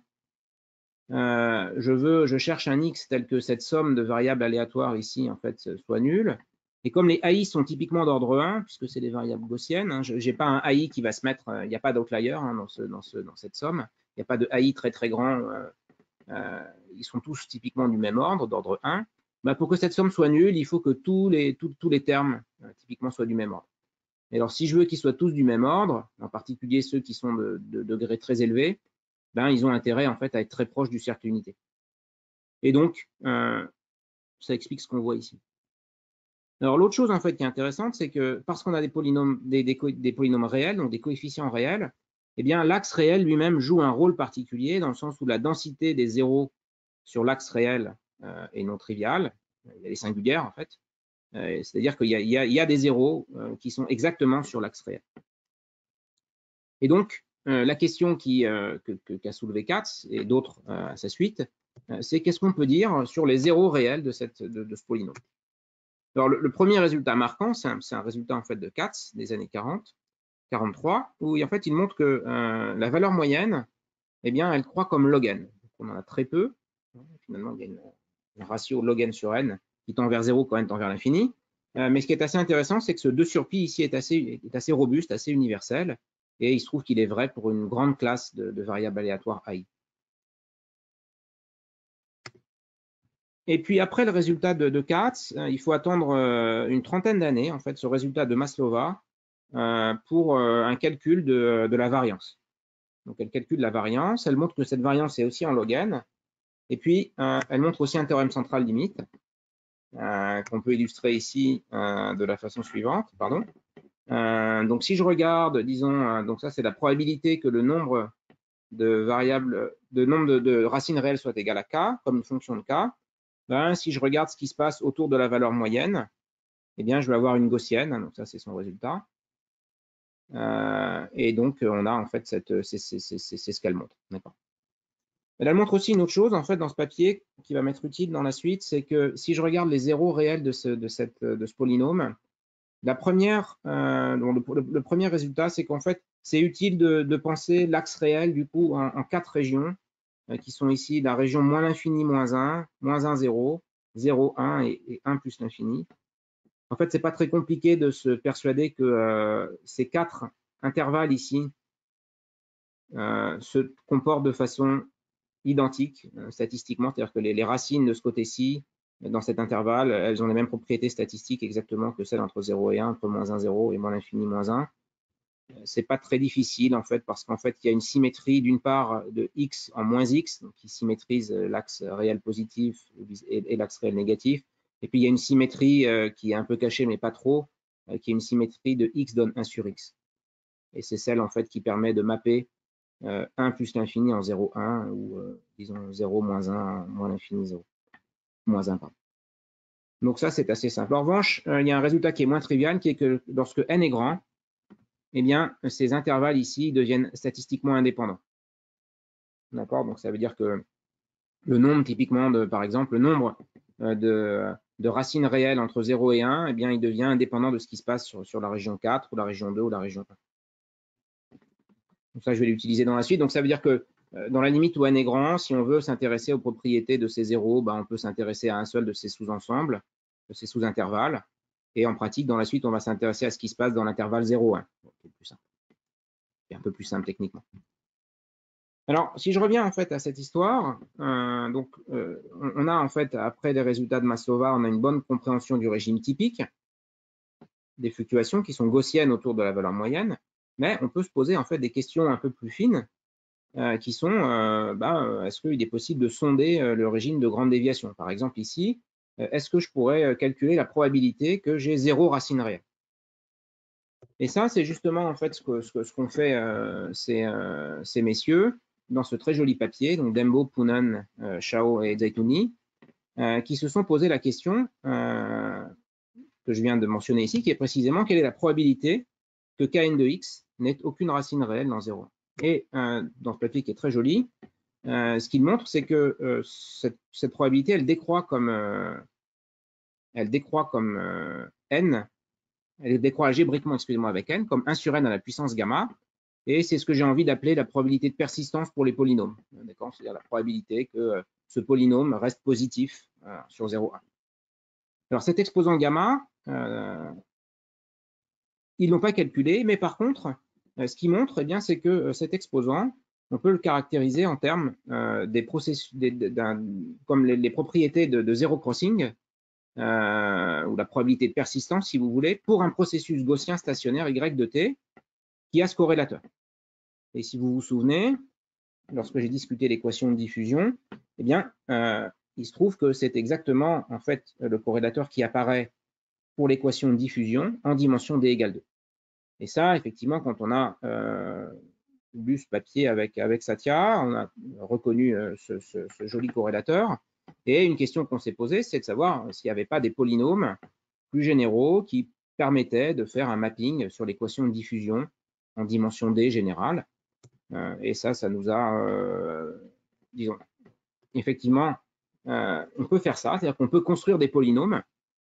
Euh, je veux, je cherche un x tel que cette somme de variables aléatoires ici en fait soit nulle. Et comme les A I sont typiquement d'ordre un, puisque c'est des variables gaussiennes, hein, je n'ai pas un A I qui va se mettre, il n'y a pas d'outlier hein, dans, ce, dans, ce, dans cette somme, il n'y a pas de A I très très grand, euh, euh, ils sont tous typiquement du même ordre, d'ordre un. Bah, pour que cette somme soit nulle, il faut que tous les, tous, tous les termes euh, typiquement soient du même ordre. Et alors si je veux qu'ils soient tous du même ordre, en particulier ceux qui sont de, de degrés très élevés, ben, ils ont intérêt en fait à être très proches du cercle unité. Et donc, euh, ça explique ce qu'on voit ici. Alors l'autre chose en fait qui est intéressante, c'est que parce qu'on a des polynômes, des, des, des polynômes réels, donc des coefficients réels, eh bien l'axe réel lui-même joue un rôle particulier dans le sens où la densité des zéros sur l'axe réel euh, est non triviale. Il y a des singulières en fait. Euh, C'est-à-dire qu'il y, y, y a des zéros euh, qui sont exactement sur l'axe réel. Et donc, euh, la question qui, euh, que, que, qu'a soulevé Katz et d'autres euh, à sa suite, euh, c'est qu'est-ce qu'on peut dire sur les zéros réels de, cette, de, de ce polynôme. Alors, le, le premier résultat marquant, c'est un, un résultat en fait de Katz des années quarante, quarante-trois, où en fait, il montre que euh, la valeur moyenne, eh bien, elle croît comme log n. Donc, on en a très peu. Finalement, il y a une, un ratio log n sur n qui tend vers zéro quand n tend vers l'infini. Euh, mais ce qui est assez intéressant, c'est que ce deux sur pi ici est assez, est assez robuste, assez universel, et il se trouve qu'il est vrai pour une grande classe de, de variables aléatoires A I. Et puis après le résultat de, de Katz, euh, il faut attendre euh, une trentaine d'années, en fait, ce résultat de Maslova, euh, pour euh, un calcul de, de la variance. Donc elle calcule la variance, elle montre que cette variance est aussi en log n, et puis euh, elle montre aussi un théorème central limite, euh, qu'on peut illustrer ici euh, de la façon suivante. Pardon. Euh, donc si je regarde, disons, euh, donc ça c'est la probabilité que le nombre de variables, de nombre de, de racines réelles soit égal à k, comme une fonction de k. Ben, si je regarde ce qui se passe autour de la valeur moyenne, eh bien je vais avoir une gaussienne, donc ça c'est son résultat. Euh, et donc on a en fait cette, c'est ce qu'elle montre. D'accord. Elle montre aussi une autre chose, en fait, dans ce papier, qui va m'être utile dans la suite, c'est que si je regarde les zéros réels de ce, de cette, de ce polynôme, la première, euh, le, le, le premier résultat, c'est qu'en fait, c'est utile de, de penser l'axe réel, du coup, en, en quatre régions, euh, qui sont ici la région moins l'infini, moins un, moins un, zéro, zéro, un et, et un plus l'infini. En fait, c'est pas très compliqué de se persuader que euh, ces quatre intervalles ici euh, se comportent de façon identiques euh, statistiquement, c'est-à-dire que les, les racines de ce côté-ci, dans cet intervalle, elles ont les mêmes propriétés statistiques exactement que celles entre zéro et un, entre moins un, zéro et moins l'infini, moins un. C'est pas très difficile en fait, parce qu'en fait, il y a une symétrie d'une part de x en moins x, donc qui symétrise l'axe réel positif et, et l'axe réel négatif. Et puis il y a une symétrie euh, qui est un peu cachée, mais pas trop, euh, qui est une symétrie de x donne un sur x. Et c'est celle en fait qui permet de mapper euh, un plus l'infini en zéro, un, ou euh, disons zéro moins un, moins l'infini, zéro, moins un, pardon. Donc ça, c'est assez simple. En revanche, euh, il y a un résultat qui est moins trivial, qui est que lorsque n est grand, eh bien, ces intervalles ici deviennent statistiquement indépendants. D'accord? Donc ça veut dire que le nombre, typiquement, de, par exemple, le nombre euh, de, de racines réelles entre zéro et un, eh bien, il devient indépendant de ce qui se passe sur, sur la région quatre, ou la région deux, ou la région un. Donc ça, je vais l'utiliser dans la suite. Donc ça veut dire que euh, dans la limite où n est grand, si on veut s'intéresser aux propriétés de ces zéros, ben, on peut s'intéresser à un seul de ces sous-ensembles, de ces sous-intervalles. Et en pratique, dans la suite, on va s'intéresser à ce qui se passe dans l'intervalle zéro, un. Donc, c'est plus simple. C'est un peu plus simple techniquement. Alors, si je reviens en fait à cette histoire, euh, donc euh, on a en fait, après les résultats de Maslova, on a une bonne compréhension du régime typique des fluctuations qui sont gaussiennes autour de la valeur moyenne, mais on peut se poser en fait des questions un peu plus fines euh, qui sont, euh, bah, est-ce qu'il est possible de sonder euh, le régime de grande déviation? Par exemple ici, euh, est-ce que je pourrais euh, calculer la probabilité que j'ai zéro racine réelle? Et ça, c'est justement en fait ce que ce, que, ce qu'ont fait euh, ces, euh, ces messieurs dans ce très joli papier, donc Dembo, Poonen, euh, Shao et Zaitouni, euh, qui se sont posé la question euh, que je viens de mentionner ici, qui est précisément quelle est la probabilité que Kn de x n'ait aucune racine réelle dans zéro. Et euh, dans ce papier qui est très joli, euh, ce qu'il montre, c'est que euh, cette, cette, probabilité, elle décroît comme, euh, elle décroît comme euh, n, elle décroît algébriquement, excusez-moi, avec n, comme un sur n à la puissance gamma, et c'est ce que j'ai envie d'appeler la probabilité de persistance pour les polynômes. D'accord? C'est-à-dire la probabilité que euh, ce polynôme reste positif euh, sur zéro, un. Alors cet exposant gamma, euh, ils ne l'ont pas calculé, mais par contre, euh, ce qu'il montre, eh bien, c'est que euh, cet exposant, on peut le caractériser en termes euh, des processus, des, comme les, les propriétés de, de zéro crossing, euh, ou la probabilité de persistance, si vous voulez, pour un processus gaussien stationnaire y de t qui a ce corrélateur. Et si vous vous souvenez, lorsque j'ai discuté l'équation de diffusion, eh bien, euh, il se trouve que c'est exactement en fait le corrélateur qui apparaît pour l'équation de diffusion en dimension d égale deux. Et ça, effectivement, quand on a euh, lu ce papier avec, avec Satya, on a reconnu euh, ce, ce, ce joli corrélateur. Et une question qu'on s'est posée, c'est de savoir s'il n'y avait pas des polynômes plus généraux qui permettaient de faire un mapping sur l'équation de diffusion en dimension d générale. Euh, et ça, ça nous a, euh, disons, effectivement, euh, on peut faire ça, c'est-à-dire qu'on peut construire des polynômes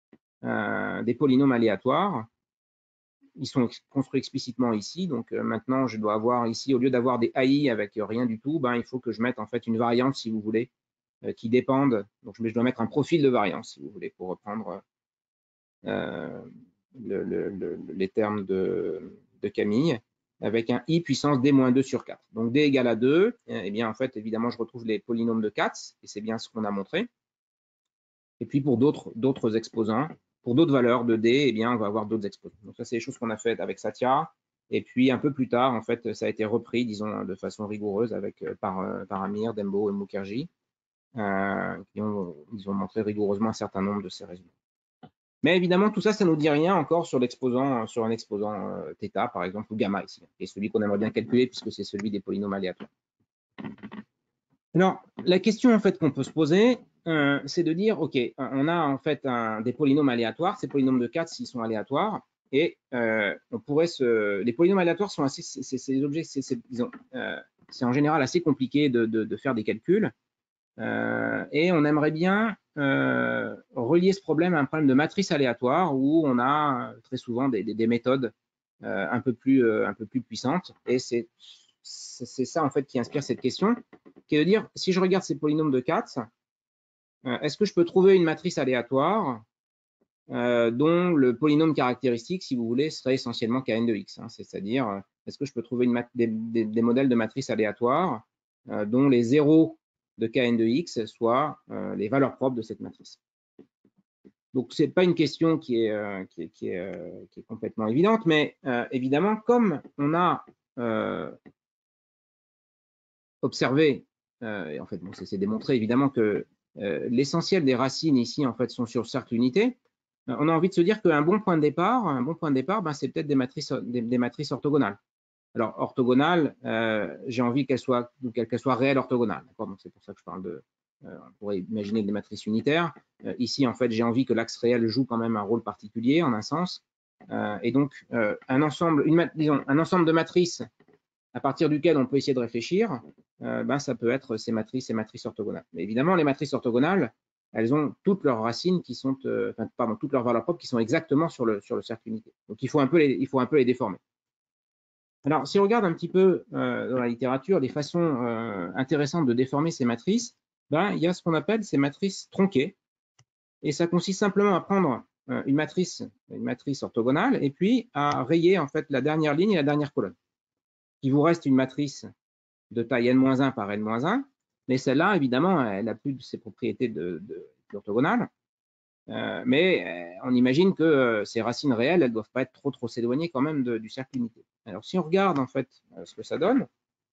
euh, des polynômes aléatoires. Ils sont construits explicitement ici. Donc euh, maintenant, je dois avoir ici, au lieu d'avoir des A I avec rien du tout, ben, il faut que je mette en fait une variante, si vous voulez, euh, qui dépende. Donc je dois mettre un profil de variance, si vous voulez, pour reprendre euh, le, le, le, les termes de, de Camille, avec un i puissance d moins deux sur quatre. Donc d égale à deux, et bien en fait, évidemment, je retrouve les polynômes de Katz, et c'est bien ce qu'on a montré. Et puis pour d'autres exposants, pour d'autres valeurs de d, eh bien, on va avoir d'autres exposants. Donc ça, c'est les choses qu'on a faites avec Satya. Et puis un peu plus tard, en fait, ça a été repris, disons, de façon rigoureuse avec, par, par Amir, Dembo et Mukherjee, euh, qui ont, ils ont montré rigoureusement un certain nombre de ces résultats. Mais évidemment, tout ça, ça ne nous dit rien encore sur l'exposant, sur un exposant euh, θ, par exemple, ou gamma ici, qui est celui qu'on aimerait bien calculer puisque c'est celui des polynômes aléatoires. Alors, la question en fait qu'on peut se poser, euh, c'est de dire, ok, on a en fait un, des polynômes aléatoires, ces polynômes de Katz, s'ils sont aléatoires, et euh, on pourrait se, les polynômes aléatoires sont assez, c'est des objets, c'est euh, en général assez compliqué de, de, de faire des calculs. Euh, et on aimerait bien euh, relier ce problème à un problème de matrice aléatoire où on a très souvent des, des, des méthodes euh, un peu plus, euh, un peu plus puissantes. Et c'est ça en fait qui inspire cette question, qui est de dire, si je regarde ces polynômes de Katz, euh, est-ce que je peux trouver une matrice aléatoire euh, dont le polynôme caractéristique, si vous voulez, serait essentiellement Kn de x, hein, c'est-à-dire, est-ce que je peux trouver une des, des, des modèles de matrices aléatoires euh, dont les zéros de Kn de x soit euh, les valeurs propres de cette matrice. Donc, ce n'est pas une question qui est, euh, qui est, qui est, euh, qui est complètement évidente, mais euh, évidemment, comme on a euh, observé, euh, et en fait, bon, c'est démontré évidemment que euh, l'essentiel des racines ici, en fait, sont sur le cercle unité, euh, on a envie de se dire qu'un bon point de départ, un bon point de départ, ben, c'est peut-être des matrices, des, des matrices orthogonales. Alors, orthogonale, euh, j'ai envie qu'elle soit, qu'elle soit réelle orthogonale. Donc, c'est pour ça que je parle de. Euh, on pourrait imaginer des matrices unitaires. Euh, ici, en fait, j'ai envie que l'axe réel joue quand même un rôle particulier, en un sens. Euh, et donc, euh, un, ensemble, une, disons, un ensemble de matrices à partir duquel on peut essayer de réfléchir, euh, ben, ça peut être ces matrices, ces matrices orthogonales. Mais évidemment, les matrices orthogonales, elles ont toutes leurs racines qui sont, euh, enfin, pardon, toutes leurs valeurs propres qui sont exactement sur le, sur le cercle unité. Donc, il faut un peu les, il faut un peu les déformer. Alors, si on regarde un petit peu euh, dans la littérature des façons euh, intéressantes de déformer ces matrices, ben, il y a ce qu'on appelle ces matrices tronquées. Et ça consiste simplement à prendre euh, une matrice, une matrice orthogonale et puis à rayer en fait la dernière ligne et la dernière colonne. Il vous reste une matrice de taille n moins un par n moins un, mais celle-là, évidemment, elle n'a plus de ses propriétés d'orthogonale. Euh, mais euh, on imagine que euh, ces racines réelles, elles ne doivent pas être trop trop s'éloigner quand même de, du cercle unité. Alors si on regarde en fait euh, ce que ça donne,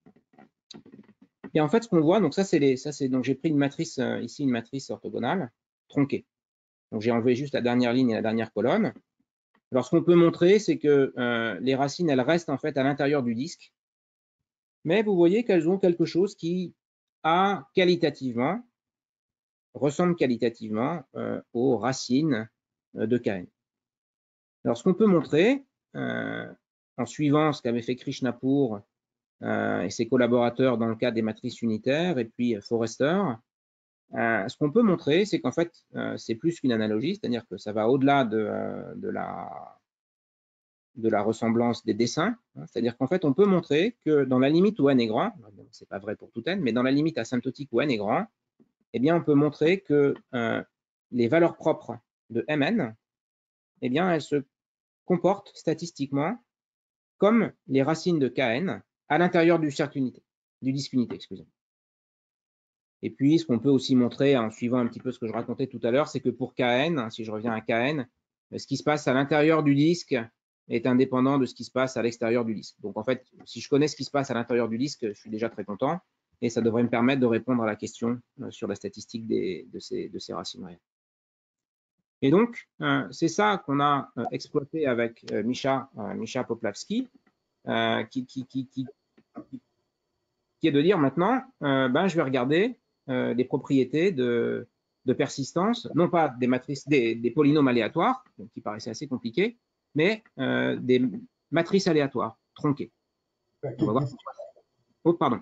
et en fait ce qu'on voit, donc ça c'est les, ça c'est donc j'ai pris une matrice euh, ici une matrice orthogonale tronquée. Donc j'ai enlevé juste la dernière ligne et la dernière colonne. Alors ce qu'on peut montrer, c'est que euh, les racines elles restent en fait à l'intérieur du disque, mais vous voyez qu'elles ont quelque chose qui a qualitativement ressemble qualitativement euh, aux racines euh, de Kn. Alors, ce qu'on peut montrer, euh, en suivant ce qu'avait fait Krishnapur euh, et ses collaborateurs dans le cadre des matrices unitaires, et puis Forrester, euh, ce qu'on peut montrer, c'est qu'en fait, euh, c'est plus qu'une analogie, c'est-à-dire que ça va au-delà de, euh, de, la, de la ressemblance des dessins, hein, c'est-à-dire qu'en fait, on peut montrer que dans la limite où n est grand, c'est pas vrai pour tout n, mais dans la limite asymptotique où n est grand, eh bien, on peut montrer que euh, les valeurs propres de Mn, eh bien, elles se comportent statistiquement comme les racines de Kn à l'intérieur du cercle unité, du disque unité, excusez-moi. Et puis, ce qu'on peut aussi montrer en suivant un petit peu ce que je racontais tout à l'heure, c'est que pour Kn, si je reviens à Kn, ce qui se passe à l'intérieur du disque est indépendant de ce qui se passe à l'extérieur du disque. Donc, en fait, si je connais ce qui se passe à l'intérieur du disque, je suis déjà très content. Et ça devrait me permettre de répondre à la question sur la statistique des, de, ces, de ces racines réelles. Et donc, euh, c'est ça qu'on a euh, exploité avec euh, Misha, euh, Misha Poplavsky, euh, qui, qui, qui, qui, qui est de dire maintenant, euh, ben, je vais regarder euh, les propriétés de, de persistance, non pas des matrices, des, des polynômes aléatoires, qui paraissaient assez compliqués, mais euh, des matrices aléatoires tronquées. On va voir. Oh, pardon.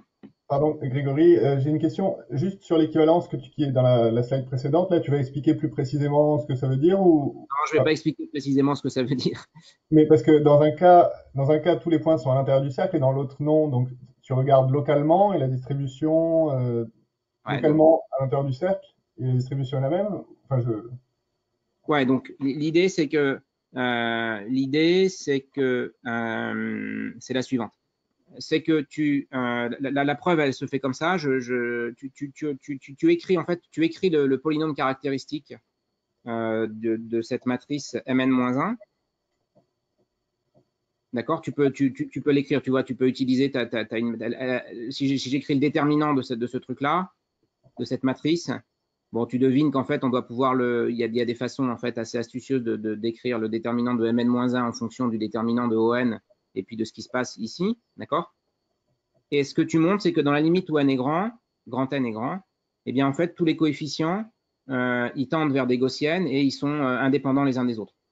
Pardon, Grégory, euh, j'ai une question juste sur l'équivalence que tu, qui est dans la, la slide précédente. Là, tu vas expliquer plus précisément ce que ça veut dire ou Non, je ne vais pas? pas expliquer précisément ce que ça veut dire. Mais parce que dans un cas, dans un cas, tous les points sont à l'intérieur du cercle et dans l'autre non. Donc, tu regardes localement et la distribution euh, Ouais, donc, localement à l'intérieur du cercle et la distribution est la même. Enfin, je... ouais, donc l'idée, c'est que euh, l'idée, c'est que euh, c'est la suivante. C'est que tu, euh, la, la, preuve, elle se fait comme ça. Je, je, tu, tu, tu, tu, tu écris en fait, tu écris le, le polynôme caractéristique euh, de, de cette matrice Mn-un. D'accord, tu peux, tu, tu, tu peux l'écrire, tu vois, tu peux utiliser ta, ta, ta une, elle, elle, si j'écris le déterminant de, cette, de ce truc-là, de cette matrice, bon, tu devines qu'en fait, on doit pouvoir le, il y a, il y a des façons en fait assez astucieuses de, de d'écrire le déterminant de Mn-un en fonction du déterminant de On et puis de ce qui se passe ici, d'accord? Et ce que tu montres, c'est que dans la limite où n est grand, grand N est grand, eh bien en fait, tous les coefficients, euh, ils tendent vers des gaussiennes et ils sont euh, indépendants les uns des autres.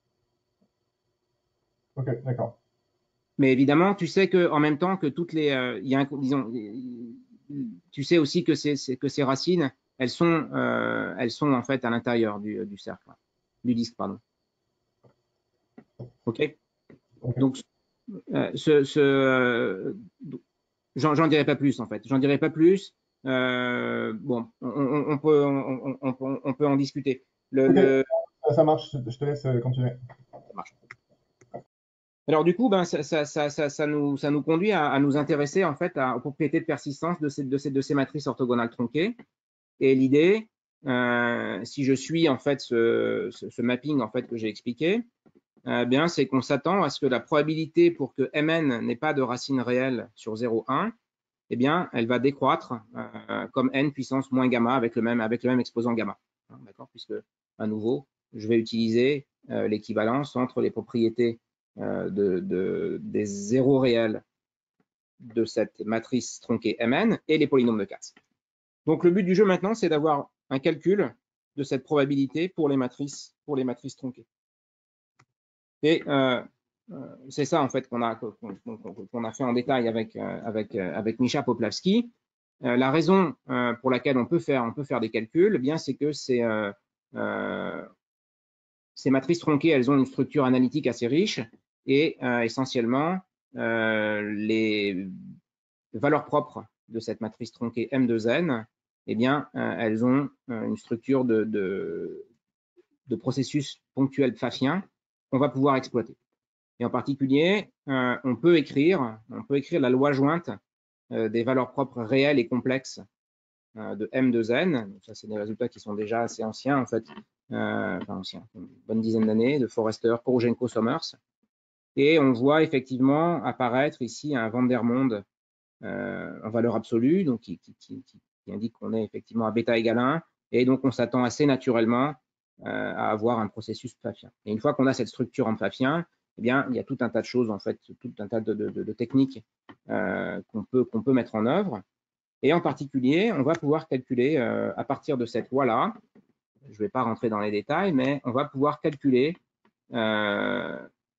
Ok, d'accord. Mais évidemment, tu sais que en même temps que toutes les, euh, il y a un, disons, tu sais aussi que ces, que ces racines, elles sont, euh, elles sont en fait à l'intérieur du, du cercle, du disque, pardon. Ok. Ok. Donc, euh, ce, ce euh, j'en dirai pas plus en fait. J'en dirai pas plus. Euh, bon, on, on, on, peut, on, on, on, peut en discuter. Le, Ok, le... ça marche. Je te laisse continuer. Ça marche. Alors du coup, ben, ça, ça, ça, ça, ça, nous, ça nous conduit à, à nous intéresser en fait à, aux propriétés de persistance de ces, de ces, de ces matrices orthogonales tronquées. Et l'idée, euh, si je suis en fait ce, ce, ce mapping en fait que j'ai expliqué, euh, bien c'est qu'on s'attend à ce que la probabilité pour que Mn n'ait pas de racine réelle sur zéro virgule un, eh bien, elle va décroître euh, comme n puissance moins gamma avec le même, avec le même exposant gamma. D'accord, puisque à nouveau, je vais utiliser euh, l'équivalence entre les propriétés euh, de, de, des zéros réels de cette matrice tronquée Mn et les polynômes de Katz. Donc le but du jeu maintenant, c'est d'avoir un calcul de cette probabilité pour les matrices, pour les matrices tronquées. Et euh, c'est ça en fait qu'on a, qu'on a fait en détail avec, avec, avec Misha Poplavski. Euh, la raison euh, pour laquelle on peut faire, on peut faire des calculs, eh bien c'est que c'est, euh, euh, ces matrices tronquées, elles ont une structure analytique assez riche et euh, essentiellement euh, les valeurs propres de cette matrice tronquée M deux N, eh bien euh, elles ont euh, une structure de, de, de processus ponctuels pfaffiens qu'on va pouvoir exploiter. Et en particulier, euh, on peut écrire, on peut écrire la loi jointe euh, des valeurs propres réelles et complexes euh, de M deux N. Donc ça, c'est des résultats qui sont déjà assez anciens, en fait, euh, enfin anciens, une bonne dizaine d'années, de Forrester, Porojenko, Somers. Et on voit effectivement apparaître ici un Vandermonde euh, en valeur absolue, donc qui, qui, qui, qui indique qu'on est effectivement à bêta égale un. Et donc, on s'attend assez naturellement euh, à avoir un processus pfaffien. Et une fois qu'on a cette structure en pfaffien, eh bien, il y a tout un tas de choses, en fait, tout un tas de, de, de, de techniques euh, qu'on peut, qu'on peut mettre en œuvre. Et en particulier, on va pouvoir calculer euh, à partir de cette loi-là, je ne vais pas rentrer dans les détails, mais on va pouvoir calculer euh,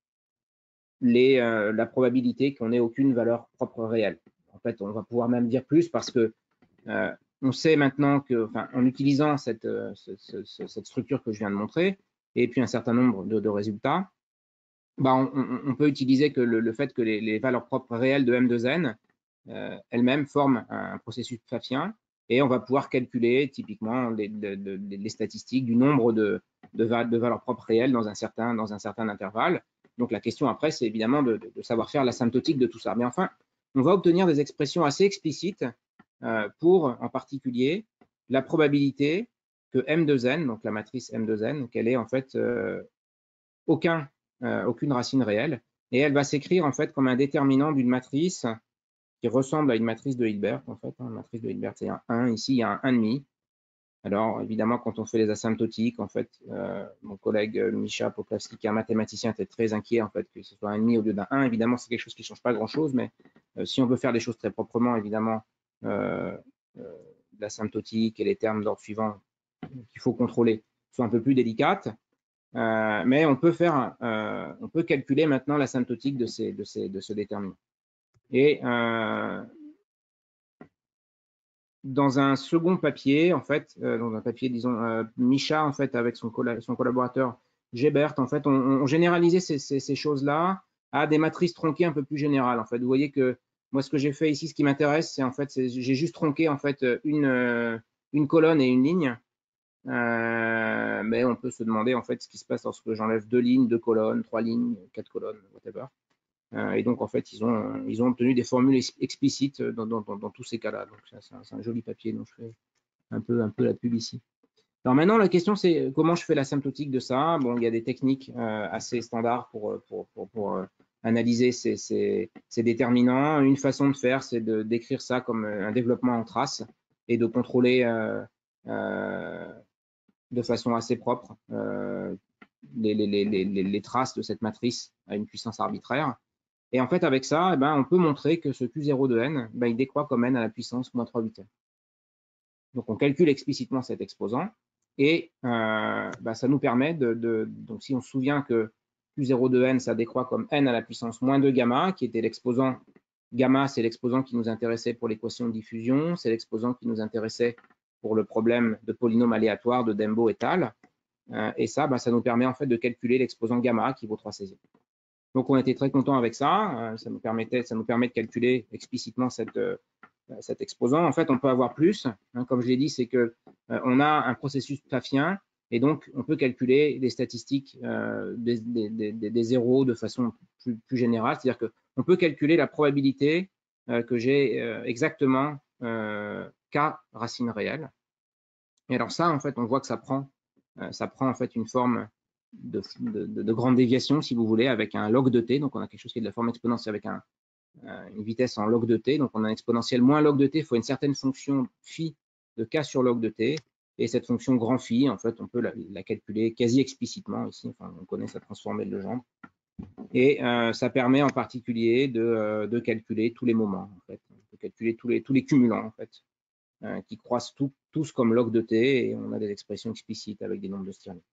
les, euh, la probabilité qu'on n'ait aucune valeur propre réelle. En fait, on va pouvoir même dire plus parce que euh, on sait maintenant que, enfin, en utilisant cette, euh, ce, ce, cette structure que je viens de montrer, et puis un certain nombre de, de résultats, bah, on, on, on, peut utiliser que le, le fait que les, les, valeurs propres réelles de M deux N euh, elles-mêmes forment un processus pfaffien, et on va pouvoir calculer typiquement les, les, les statistiques du nombre de, de, de valeurs propres réelles dans un certain, dans un certain intervalle. Donc la question après, c'est évidemment de, de, de savoir faire l'asymptotique de tout ça. Mais enfin, on va obtenir des expressions assez explicites euh, pour, en particulier, la probabilité que M deux N, donc la matrice M deux N, qu'elle ait en fait euh, aucun, euh, aucune racine réelle, et elle va s'écrire en fait comme un déterminant d'une matrice qui ressemble à une matrice de Hilbert, en fait. Une matrice de Hilbert, c'est un un. Ici, il y a un un virgule cinq. Alors, évidemment, quand on fait les asymptotiques, en fait, euh, mon collègue euh, Misha Poplavski, qui est un mathématicien, était très inquiet, en fait, que ce soit un un virgule cinq au lieu d'un un. Évidemment, c'est quelque chose qui ne change pas grand-chose, mais euh, si on veut faire les choses très proprement, évidemment, euh, euh, l'asymptotique et les termes d'ordre suivant qu'il faut contrôler sont un peu plus délicates. Euh, mais on peut faire, euh, on peut calculer maintenant l'asymptotique de, ces, de, ces, de ce déterminant. Et euh, dans un second papier, en fait, euh, dans un papier, disons, euh, Micha, en fait, avec son, colla son collaborateur Gebert, en fait, on, on généralisait ces, ces, ces choses-là à des matrices tronquées un peu plus générales. En fait, vous voyez que moi, ce que j'ai fait ici, ce qui m'intéresse, c'est en fait, j'ai juste tronqué en fait une, euh, une colonne et une ligne. Euh, mais on peut se demander en fait ce qui se passe lorsque j'enlève deux lignes, deux colonnes, trois lignes, quatre colonnes, whatever. Euh, et donc en fait, ils ont, ils ont obtenu des formules explicites dans, dans, dans, dans tous ces cas-là. Donc c'est un, un joli papier dont je fais un peu, un peu la pub ici. Alors maintenant, la question c'est comment je fais l'asymptotique de ça. Bon, il y a des techniques euh, assez standards pour, pour, pour, pour euh, analyser ces, ces, ces déterminants. Une façon de faire, c'est de décrire ça comme un développement en trace et de contrôler euh, euh, de façon assez propre euh, les, les, les, les, les traces de cette matrice à une puissance arbitraire. Et en fait, avec ça, eh ben, on peut montrer que ce Q zéro de n, ben, il décroît comme n à la puissance moins trois huitièmes. Donc, on calcule explicitement cet exposant et euh, ben, ça nous permet de, de… Donc, si on se souvient que Q zéro de n, ça décroît comme n à la puissance moins deux gamma, qui était l'exposant gamma, c'est l'exposant qui nous intéressait pour l'équation de diffusion, c'est l'exposant qui nous intéressait pour le problème de polynôme aléatoire de Dembo et al. Euh, et ça, ben, ça nous permet en fait de calculer l'exposant gamma qui vaut trois seizièmes. Donc, on était très content avec ça. Euh, ça nous permettait, ça nous permet de calculer explicitement cette, euh, cet exposant. En fait, on peut avoir plus. Hein, comme je l'ai dit, c'est que euh, on a un processus pfaffien et donc on peut calculer les statistiques euh, des, des, des, des zéros de façon plus, plus générale. C'est-à-dire qu'on peut calculer la probabilité euh, que j'ai euh, exactement euh, k racine réelle. Et alors ça, en fait, on voit que ça prend, euh, ça prend en fait une forme de, de, de grande déviation, si vous voulez, avec un log de t. Donc, on a quelque chose qui est de la forme exponentielle avec un, euh, une vitesse en log de t. Donc, on a un exponentiel moins log de t. Il faut une certaine fonction phi de k sur log de t. Et cette fonction grand phi, en fait, on peut la, la calculer quasi explicitement ici. Enfin, on connaît sa transformée de Legendre. Et euh, ça permet en particulier de, euh, de calculer tous les moments, en fait. On peut calculer tous les, tous les cumulants, en fait. Euh, qui croissent tout, tous comme log de t, et on a des expressions explicites avec des nombres de Stirling.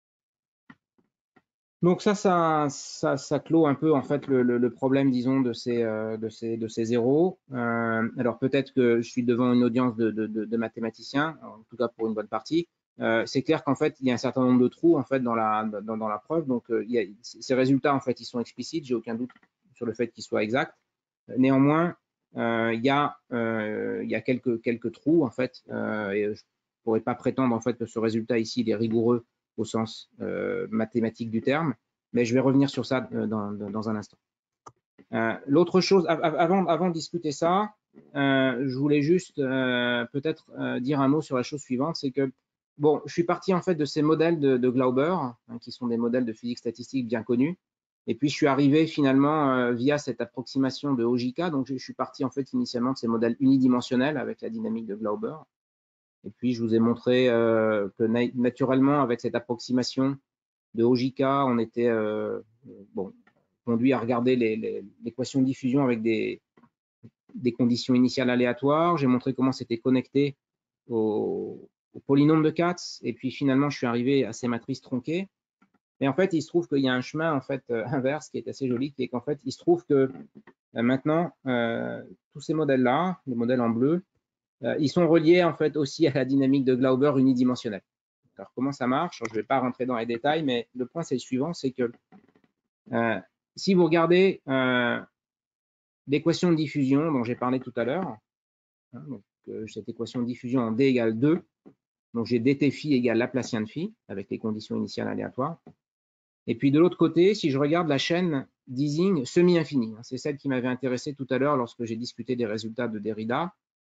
Donc ça, ça, ça, ça clôt un peu en fait le, le, le problème, disons, de ces, euh, de ces, de ces zéros. Euh, alors peut-être que je suis devant une audience de, de, de, de mathématiciens, en tout cas pour une bonne partie. Euh, c'est clair qu'en fait, il y a un certain nombre de trous en fait dans la, dans, dans la preuve. Donc euh, il y a, ces résultats en fait, ils sont explicites. J'ai aucun doute sur le fait qu'ils soient exacts. Néanmoins, euh, il y a, euh, il y a quelques, quelques trous en fait. Euh, et je ne pourrais pas prétendre en fait que ce résultat ici il est rigoureux au sens euh, mathématique du terme, mais je vais revenir sur ça euh, dans, dans un instant. Euh, L'autre chose, avant, avant de discuter ça, euh, je voulais juste euh, peut-être euh, dire un mot sur la chose suivante, c'est que, bon, je suis parti en fait de ces modèles de, de Glauber, hein, qui sont des modèles de physique statistique bien connus, et puis je suis arrivé finalement euh, via cette approximation de O J K, donc je, je suis parti en fait initialement de ces modèles unidimensionnels avec la dynamique de Glauber. Et puis, je vous ai montré euh, que na naturellement, avec cette approximation de O J K, on était euh, bon, conduit à regarder l'équation de diffusion avec des, des conditions initiales aléatoires. J'ai montré comment c'était connecté au, au polynôme de Katz. Et puis, finalement, je suis arrivé à ces matrices tronquées. Et en fait, il se trouve qu'il y a un chemin en fait euh, inverse qui est assez joli, qui est qu'en fait, il se trouve que euh, maintenant, euh, tous ces modèles-là, les modèles en bleu, Euh, ils sont reliés en fait aussi à la dynamique de Glauber unidimensionnelle. Alors comment ça marche? Je ne vais pas rentrer dans les détails, mais le point c'est le suivant, c'est que euh, si vous regardez euh, l'équation de diffusion dont j'ai parlé tout à l'heure, hein, donc, euh, cette équation de diffusion en D égale deux, donc j'ai dt phi égale Laplacien de phi, avec les conditions initiales aléatoires. Et puis de l'autre côté, si je regarde la chaîne d'Ising semi-infinie, hein, c'est celle qui m'avait intéressé tout à l'heure lorsque j'ai discuté des résultats de Derrida.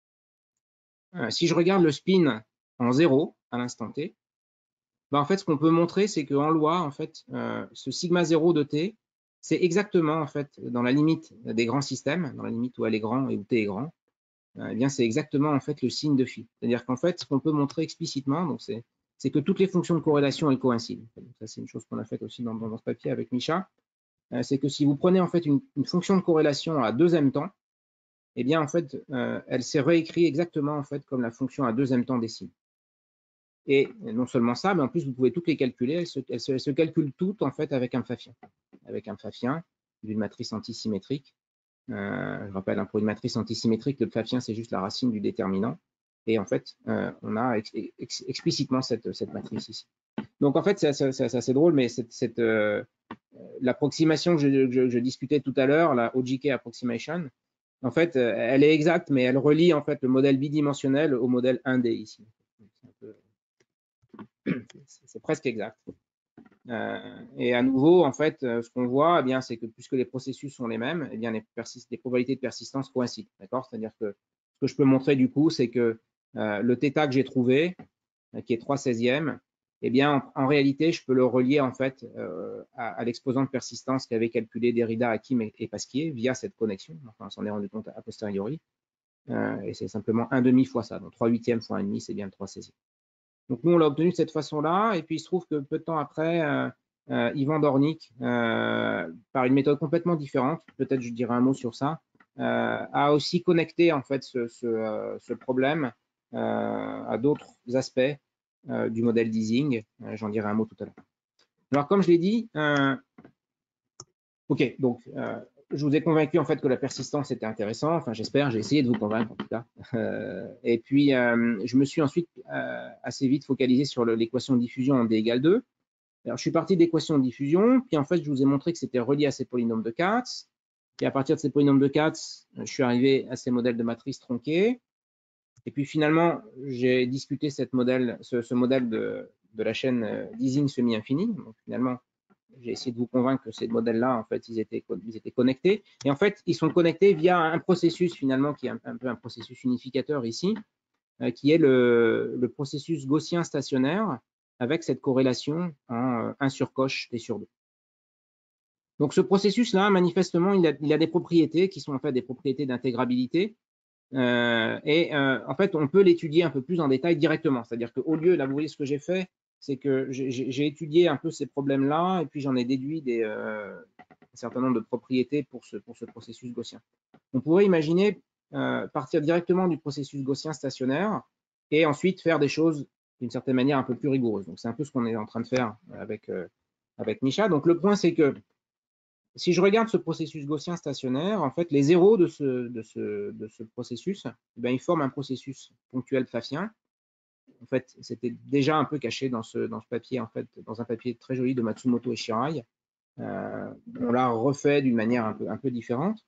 Euh, si je regarde le spin en zéro à l'instant t, ben en fait, ce qu'on peut montrer, c'est qu'en loi, en fait, euh, ce sigma zéro de t, c'est exactement, en fait, dans la limite des grands systèmes, dans la limite où elle est grand et où t est grand, euh, eh bien, c'est exactement, en fait, le signe de phi. C'est-à-dire qu'en fait, ce qu'on peut montrer explicitement, donc c'est, c'est que toutes les fonctions de corrélation, elles coïncident. Donc, ça, c'est une chose qu'on a faite aussi dans, dans ce papier avec Micha. Euh, c'est que si vous prenez, en fait, une, une fonction de corrélation à deuxième temps, eh bien, en fait, euh, elle s'est réécrite exactement, en fait, comme la fonction à deuxième temps des signes. Et non seulement ça, mais en plus, vous pouvez toutes les calculer. Elles se, elles se, elles se calculent toutes, en fait, avec un pfaffien. Avec un pfaffien d'une matrice antisymétrique. Euh, je rappelle, hein, pour une matrice antisymétrique, le pfaffien, c'est juste la racine du déterminant. Et en fait, euh, on a ex ex explicitement cette, cette matrice ici. Donc en fait, c'est assez drôle, mais cette, cette, euh, l'approximation que je, je, je discutais tout à l'heure, la O G K approximation, en fait, elle est exacte, mais elle relie en fait le modèle bidimensionnel au modèle un D ici. C'est presque exact. Euh, et à nouveau, en fait, ce qu'on voit, eh bien, c'est que puisque les processus sont les mêmes, eh bien, les, les probabilités de persistance coïncident. D'accord? C'est-à-dire que ce que je peux montrer du coup, c'est que euh, le θ que j'ai trouvé, qui est trois seizièmes, eh bien, en, en réalité, je peux le relier en fait euh, à, à l'exposant de persistance qu'avaient calculé Derrida, Hakim et, et Pasquier via cette connexion. Enfin, on s'en est rendu compte a posteriori. Euh, et c'est simplement un demi fois ça. Donc trois huitièmes fois un demi, c'est bien trois seizièmes. Donc nous, on l'a obtenu de cette façon-là. Et puis, il se trouve que peu de temps après, euh, euh, Ivan Dornik, euh, par une méthode complètement différente, peut-être je dirai un mot sur ça, euh, a aussi connecté en fait ce, ce, euh, ce problème euh, à d'autres aspects euh, du modèle d'Ising. Euh, J'en dirai un mot tout à l'heure. Alors, comme je l'ai dit, euh, ok, donc euh, je vous ai convaincu en fait que la persistance était intéressant. Enfin, j'espère, j'ai essayé de vous convaincre en tout cas. Euh, et puis, euh, je me suis ensuite euh, assez vite focalisé sur l'équation de diffusion en D égale deux. Alors, je suis parti d'équation de diffusion, puis en fait, je vous ai montré que c'était relié à ces polynômes de Katz. Et à partir de ces polynômes de Katz, je suis arrivé à ces modèles de matrices tronquées. Et puis finalement, j'ai discuté cette modèle, ce, ce modèle de, de la chaîne d'Ising semi-infinie. Donc finalement, j'ai essayé de vous convaincre que ces modèles-là, en fait, ils étaient, ils étaient connectés. Et en fait, ils sont connectés via un processus, finalement, qui est un, un peu un processus unificateur ici, euh, qui est le, le processus gaussien stationnaire avec cette corrélation en euh, un sur coche T sur deux. Donc, ce processus-là, manifestement, il a, il a des propriétés qui sont en fait des propriétés d'intégrabilité. Euh, et euh, en fait, on peut l'étudier un peu plus en détail directement. C'est-à-dire qu'au lieu, là, vous voyez ce que j'ai fait, c'est que j'ai étudié un peu ces problèmes-là et puis j'en ai déduit des, euh, un certain nombre de propriétés pour ce, pour ce processus gaussien. On pourrait imaginer euh, partir directement du processus gaussien stationnaire et ensuite faire des choses d'une certaine manière un peu plus rigoureuses. Donc, c'est un peu ce qu'on est en train de faire avec, euh, avec Misha. Donc, le point, c'est que si je regarde ce processus gaussien stationnaire, en fait, les zéros de ce, de ce, de ce processus, eh bien, ils forment un processus ponctuel pfaffien. En fait, c'était déjà un peu caché dans ce, dans ce papier, en fait, dans un papier très joli de Matsumoto et Shirai. Euh, on l'a refait d'une manière un peu, un peu différente.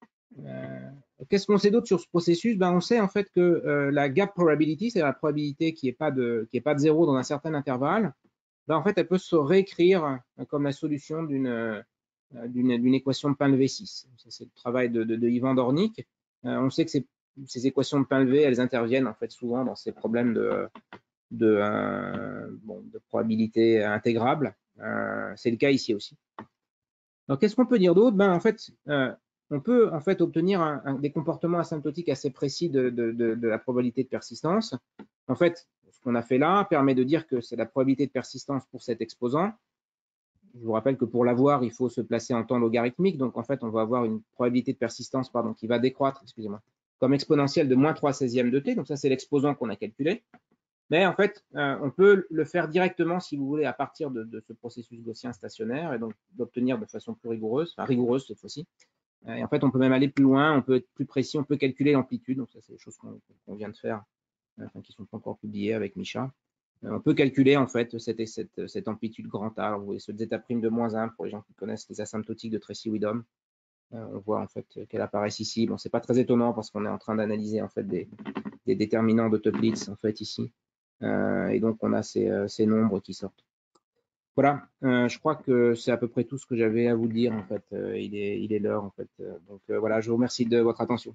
Euh, Qu'est-ce qu'on sait d'autre sur ce processus? Ben, on sait en fait que euh, la gap probability, c'est la probabilité qui n'est pas, de, qui est pas de zéro dans un certain intervalle, ben, en fait, elle peut se réécrire comme la solution d'une d'une équation de Pain-Levé six. C'est le travail de, de, de Ivan Dornik. Euh, on sait que ces, ces équations de Pain-Levé, elles interviennent en fait souvent dans ces problèmes de, de, euh, bon, de probabilité intégrable. Euh, c'est le cas ici aussi. Alors, qu'est-ce qu'on peut dire d'autre? Ben, en fait, euh, on peut en fait obtenir un, un, des comportements asymptotiques assez précis de, de, de, de la probabilité de persistance. En fait, ce qu'on a fait là permet de dire que c'est la probabilité de persistance pour cet exposant. Je vous rappelle que pour l'avoir, il faut se placer en temps logarithmique. Donc, en fait, on va avoir une probabilité de persistance pardon, qui va décroître, excusez-moi, comme exponentielle de moins trois seizièmes de t. Donc, ça, c'est l'exposant qu'on a calculé. Mais en fait, euh, on peut le faire directement, si vous voulez, à partir de, de ce processus gaussien stationnaire et donc d'obtenir de façon plus rigoureuse, enfin rigoureuse cette fois-ci. Et en fait, on peut même aller plus loin, on peut être plus précis, on peut calculer l'amplitude. Donc, ça, c'est des choses qu'on qu'on vient de faire, enfin, qui ne sont pas encore publiées avec Misha. On peut calculer en fait cette, cette, cette amplitude grand A. Alors, vous voyez ce zeta prime de moins un pour les gens qui connaissent les asymptotiques de Tracy-Widom. Euh, on voit en fait qu'elles apparaissent ici. Bon, c'est pas très étonnant parce qu'on est en train d'analyser en fait des, des déterminants de Toeplitz en fait ici. Euh, et donc on a ces, ces nombres qui sortent. Voilà, euh, je crois que c'est à peu près tout ce que j'avais à vous dire en fait. Euh, il est il est l'heure en fait. Euh, donc euh, voilà, je vous remercie de votre attention.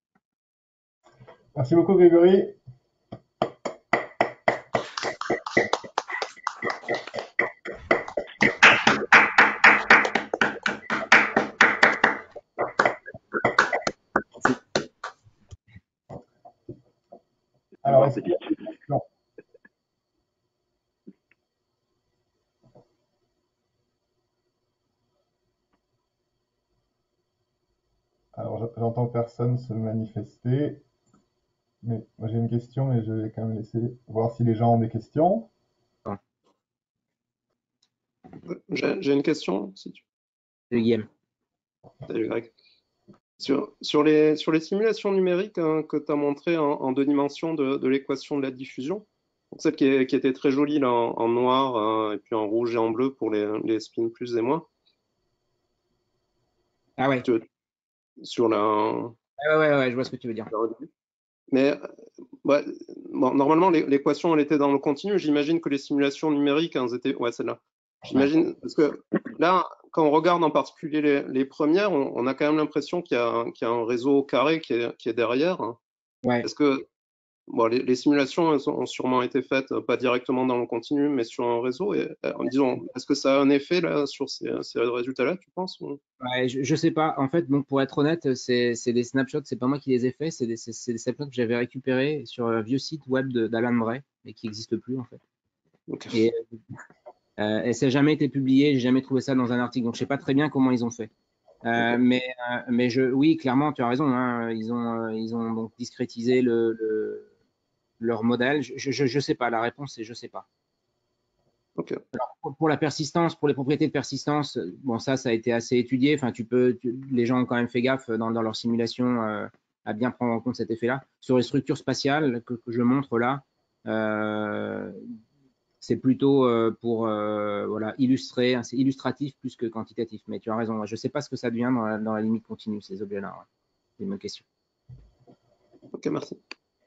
Merci beaucoup Grégory. Alors, est-ce qu'il y a des questions? Alors, j'entends personne se manifester, mais moi j'ai une question, mais je vais quand même laisser voir si les gens ont des questions. J'ai une question, si tu... Guillaume. Salut Greg. Sur, sur les, sur les simulations numériques hein, que tu as montrées en, en deux dimensions de, de l'équation de la diffusion, donc celle qui, est- qui était très jolie là, en, en noir euh, et puis en rouge et en bleu pour les, les spin plus et moins, Ah ouais. tu- sur la, Ouais, ouais, ouais, ouais, je vois ce que tu veux dire. mais euh, ouais, bon, normalement l'é- l'équation elle était dans le continu. J'imagine que les simulations numériques hein, elles étaient, ouais celle-là. Ouais. J'imagine parce que là, quand on regarde en particulier les, les premières, on, on a quand même l'impression qu'il y a, qu'il y a un réseau carré qui est, qui est derrière. Ouais. Est-ce que bon, les, les simulations elles ont sûrement été faites, euh, pas directement dans le continu, mais sur un réseau. Et, euh, disons, est-ce que ça a un effet là sur ces, ces résultats-là, tu penses? ou- Ouais, je, je sais pas. En fait, donc pour être honnête, c'est c'est des snapshots, c'est pas moi qui les ai faits, c'est des, c'est c'est des snapshots que j'avais récupérés sur un vieux site web de- d'Alan Bray, mais qui n'existe plus en fait. Ok. Et, euh, et ça n'a jamais été publié, j'ai jamais trouvé ça dans un article, donc je sais pas très bien comment ils ont fait. Euh, Ok. mais euh, mais je, oui, clairement, tu as raison. Hein, ils ont euh, ils ont donc discrétisé le, le- leur modèle. Je, je je sais pas. La réponse c'est je sais pas. Ok. Pour pour la persistance, pour les propriétés de persistance, euh, bon, ça, ça a été assez étudié. Enfin, tu peux, tu- les gens ont quand même fait gaffe dans, dans leur simulation euh, à bien prendre en compte cet effet-là. Sur les structures spatiales que, que je montre là, euh, c'est plutôt euh, pour euh, voilà, illustrer, hein, c'est illustratif plus que quantitatif. Mais tu as raison. Je ne sais pas ce que ça devient dans la, dans la limite continue, ces objets-là. Ouais. C'est une bonne question. Ok, merci.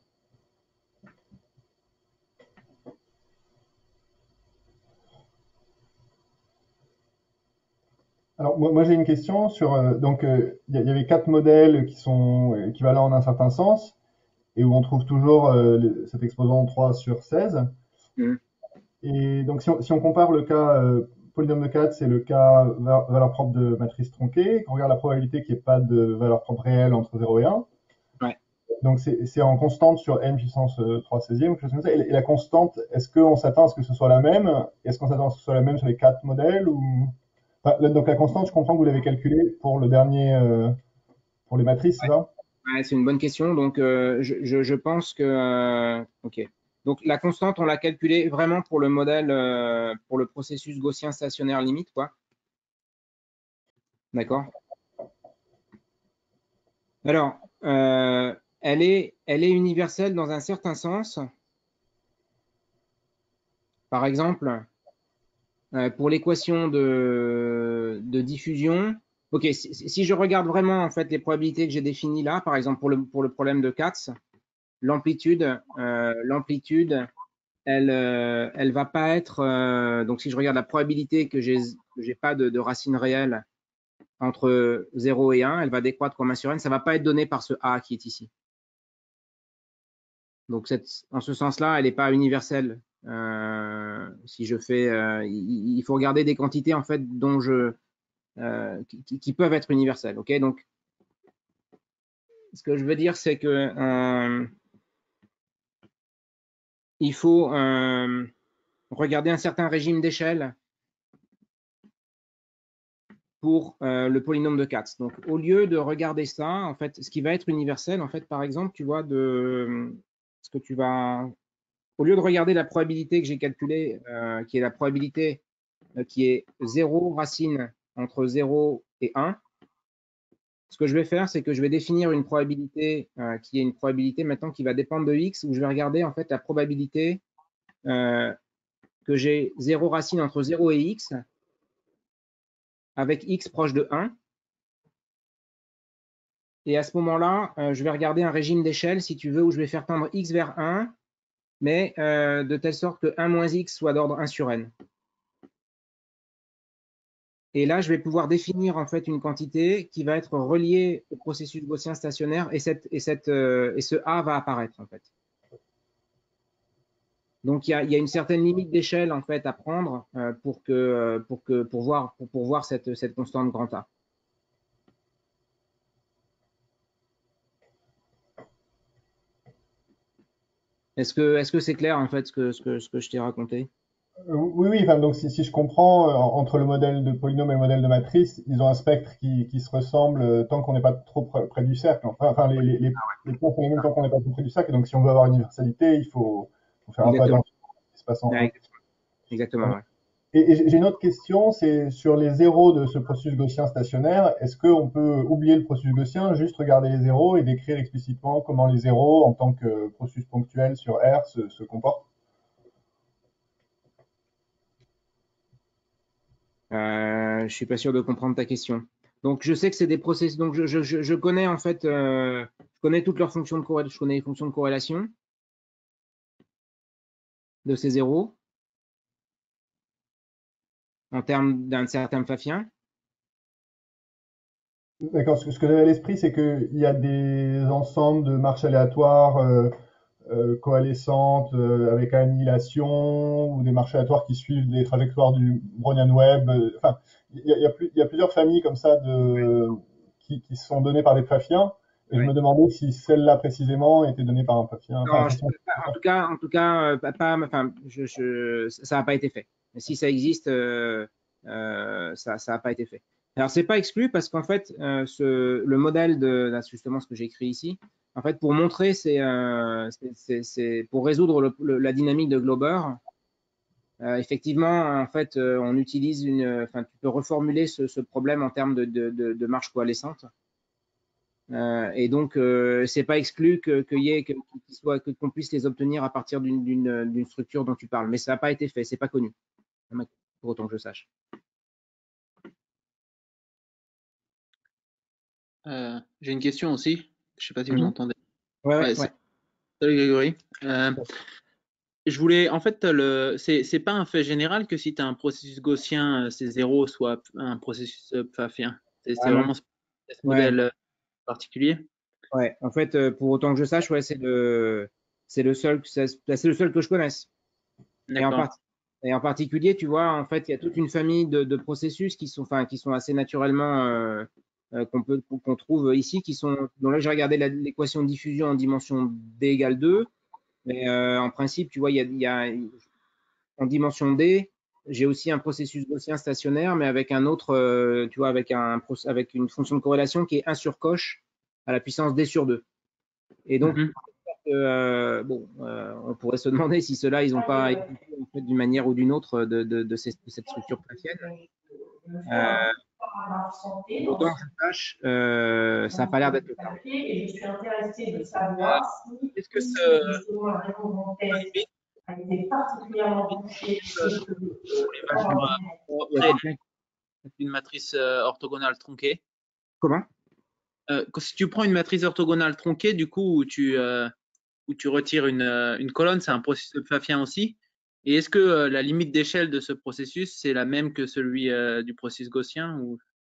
Alors, moi, moi, j'ai une question sur. euh, donc, euh, il y, a- il y avait quatre modèles qui sont équivalents en un certain sens, et où on trouve toujours euh, le- cet exposant trois sur seize. Mmh. Et donc, si on, si on compare le cas euh, polynôme de quatre, c'est le cas va- valeur propre de matrice tronquée. On regarde la probabilité qu'il n'y ait pas de valeur propre réelle entre zéro et un. Ouais. Donc, c'est c'est en constante sur n puissance euh, trois seizième, quelque chose comme ça. Et, et la constante, est-ce qu'on s'attend à ce que ce soit la même? Est-ce qu'on s'attend à ce que ce soit la même sur les quatre modèles ou... Enfin, là, donc, la constante, je comprends que vous l'avez calculée pour le dernier, euh, pour les matrices, c'est ça? Ouais, c'est une bonne question. Donc, euh, je, je- je pense que. euh, OK. Donc, la constante, on l'a calculée vraiment pour le modèle, euh, pour le processus gaussien stationnaire limite, quoi. D'accord? Alors, euh, elle est, elle est universelle dans un certain sens. Par exemple, euh, pour l'équation de, de diffusion. OK, si, si je regarde vraiment en fait les probabilités que j'ai définies là, par exemple pour le, pour le problème de Katz, l'amplitude, euh, l'amplitude, elle, euh, elle va pas être. Euh, donc, si je regarde la probabilité que j'ai que j'ai pas de, de racine réelle entre zéro et un, elle va décroître comme un sur n. Ça va pas être donné par ce a qui est ici. Donc, cette, en ce sens-là, elle n'est pas universelle. Euh, si je fais, euh, il, il, faut regarder des quantités en fait dont je, euh, qui, qui, peuvent être universelles. Ok, donc ce que je veux dire, c'est que euh, il faut euh, regarder un certain régime d'échelle pour euh, le polynôme de Katz. Donc, au lieu de regarder ça, en fait, ce qui va être universel, en fait, par exemple, tu vois, de ce que tu vas, au lieu de regarder la probabilité que j'ai calculée, euh, qui est la probabilité euh, qui est zéro racine entre zéro et un, ce que je vais faire, c'est que je vais définir une probabilité euh, qui est une probabilité maintenant qui va dépendre de x, où je vais regarder en fait la probabilité euh, que j'ai zéro racine entre zéro et x, avec x proche de un. Et à ce moment-là, euh, je vais regarder un régime d'échelle, si tu veux, où je vais faire tendre x vers un, mais euh, de telle sorte que un moins x soit d'ordre un sur n. Et là, je vais pouvoir définir en fait une quantité qui va être reliée au processus gaussien stationnaire et, cette, et, cette, euh, et ce A va apparaître en fait. Donc il y a, il y a une certaine limite d'échelle en fait à prendre euh, pour, que, pour, que, pour voir, pour, pour voir cette, cette constante grand A. Est-ce que est-ce que c'est clair en fait ce que, ce que, ce que je t'ai raconté? Euh, Oui, oui, enfin, donc si, si je comprends, euh, entre le modèle de polynôme et le modèle de matrice, ils ont un spectre qui, qui se ressemble euh, tant qu'on n'est pas trop près, près du cercle. Enfin, enfin, les, les, les, les points sont les mêmes tant qu'on n'est pas trop près du cercle. Et donc, si on veut avoir une universalité, il faut, faut faire un peu Exactement. attention à ce qui se passe en Ouais, un. exactement, ouais. Et, et j'ai une autre question, c'est sur les zéros de ce processus gaussien stationnaire. Est-ce qu'on peut oublier le processus gaussien, juste regarder les zéros et décrire explicitement comment les zéros, en tant que processus ponctuel sur R, se, se comportent? Euh, je suis pas sûr de comprendre ta question. Donc, je sais que c'est des processus. Donc, je, je, je je connais en fait, euh, je connais toutes leurs fonctions de corrélation. Je connais les fonctions de corrélation de ces zéros en termes d'un certain pfaffien. D'accord, ce que, ce que j'avais à l'esprit, c'est qu'il y a des ensembles de marches aléatoires euh, euh, coalescentes euh, avec annihilation ou des marches aléatoires qui suivent des trajectoires du Brownian web. euh, Enfin, il y a, il y a plus- il y a plusieurs familles comme ça de, qui, qui sont données par des pfaffiens. Et je Ouais. me demandais si celle-là précisément était donnée par un pfaffien. Enfin, Non, je- ça semble- en tout cas, en tout cas, euh, pas, pas- enfin, je, je- ça n'a pas été fait. Mais si ça existe, euh, euh, ça n'a pas été fait. Alors, c'est pas exclu parce qu'en fait, euh, ce, le modèle de, là, justement, ce que j'ai écrit ici, en fait, pour montrer, c'est euh, c'est- c'est- c'est- pour résoudre le- le- la dynamique de Glauber. Euh, effectivement, en fait, euh, on utilise une, enfin, tu peux reformuler ce, ce problème en termes de, de, de, de marche coalescente. Euh, et donc, euh, c'est pas exclu que, que y ait, que, qu'il soit, que, qu'on puisse les obtenir à partir d'une, d'une, d'une structure dont tu parles. Mais ça n'a pas été fait, c'est pas connu, pour autant que je sache. Euh, j'ai une question aussi. Je sais pas si vous Mhm. m'entendez. Ouais, ouais, Ouais, ouais. c'est- Salut Grégory. Euh, je voulais, en fait, le, c'est, c'est pas un fait général que si tu as un processus gaussien, euh, c'est zéro, soit un processus euh, pfaffien. C'est, c'est Ah non, vraiment ce ce ouais, modèle euh, particulier. ouais. En fait, euh, pour autant que je sache, ouais, c'est le, c'est le seul, c'est c'est le seul que je connaisse. Et en, D'accord. part- et en particulier, tu vois, en fait, il y a toute une famille de, de processus qui sont, enfin, qui sont assez naturellement, euh, euh, qu'on peut, qu'on trouve ici, qui sont, donc là, j'ai regardé la- l'équation de diffusion en dimension d égale deux, mais euh, en principe, tu vois, il y a, il y a en dimension d, j'ai aussi un processus gaussien stationnaire, mais avec un autre, euh, tu vois, avec, un, avec une fonction de corrélation qui est un sur coche à la puissance d sur deux. Et donc, Mhm. euh, bon, euh, on pourrait se demander si ceux-là, ils n'ont pas été en fait, d'une manière ou d'une autre de, de, de, ces, de cette structure placienne. Euh, autant que je sache, euh, ça n'a pas l'air d'être le cas. Et je suis intéressée de savoir si, Est-ce que ce, si justement la réponse en test limite, a été particulièrement touchée euh, et que pour les Ah, valeurs, je- euh, pour il y a créer quelqu'un- une matrice euh, orthogonale tronquée? Comment? Euh, que- si tu prends une matrice orthogonale tronquée, du coup, où tu, euh, où tu retires une, euh, une colonne, c'est un processus pfaffien aussi. Et est-ce que euh, la limite d'échelle de ce processus, c'est la même que celui euh, du processus gaussien ou...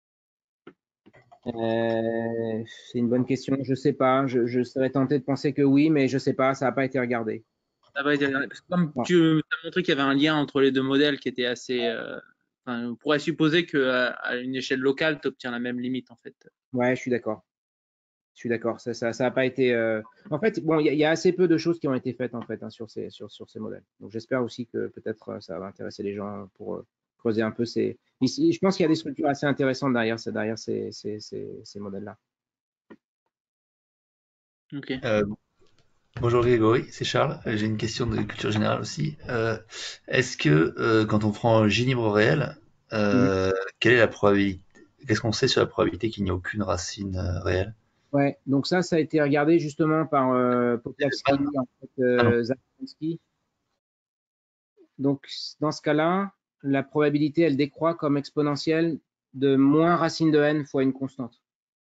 Euh, c'est une bonne question. Je sais pas. Je, je serais tenté de penser que oui, mais je sais pas. Ça n'a pas été regardé. Ça va être- Parce que comme Bon. tu as montré qu'il y avait un lien entre les deux modèles qui était assez... euh, enfin, on pourrait supposer qu'à à une échelle locale, tu obtiens la même limite en fait. Ouais, je suis d'accord. Je suis d'accord. Ça, ça, ça a pas été. euh, En fait, bon, il y, a- il y a assez peu de choses qui ont été faites en fait hein, sur ces sur, sur ces modèles. Donc, j'espère aussi que peut-être euh, ça va intéresser les gens pour euh, creuser un peu ces. Ici, je pense qu'il y a des structures assez intéressantes derrière, c'est derrière ces, ces, ces, ces modèles-là. Ok. Euh, bonjour Grégory, c'est Charles. Euh, J'ai une question de culture générale aussi. Euh, est-ce que euh, quand on prend J libre réel, Mhm. euh, quelle est la probabilité? Qu'est-ce qu'on sait sur la probabilité qu'il n'y ait aucune racine euh, réelle? Ouais. Donc ça, ça a été regardé justement par euh, Poplavski, en fait, Ah non. euh, Zablonski. Donc, dans ce cas-là, la probabilité, elle décroît comme exponentielle de moins racine de n fois une constante.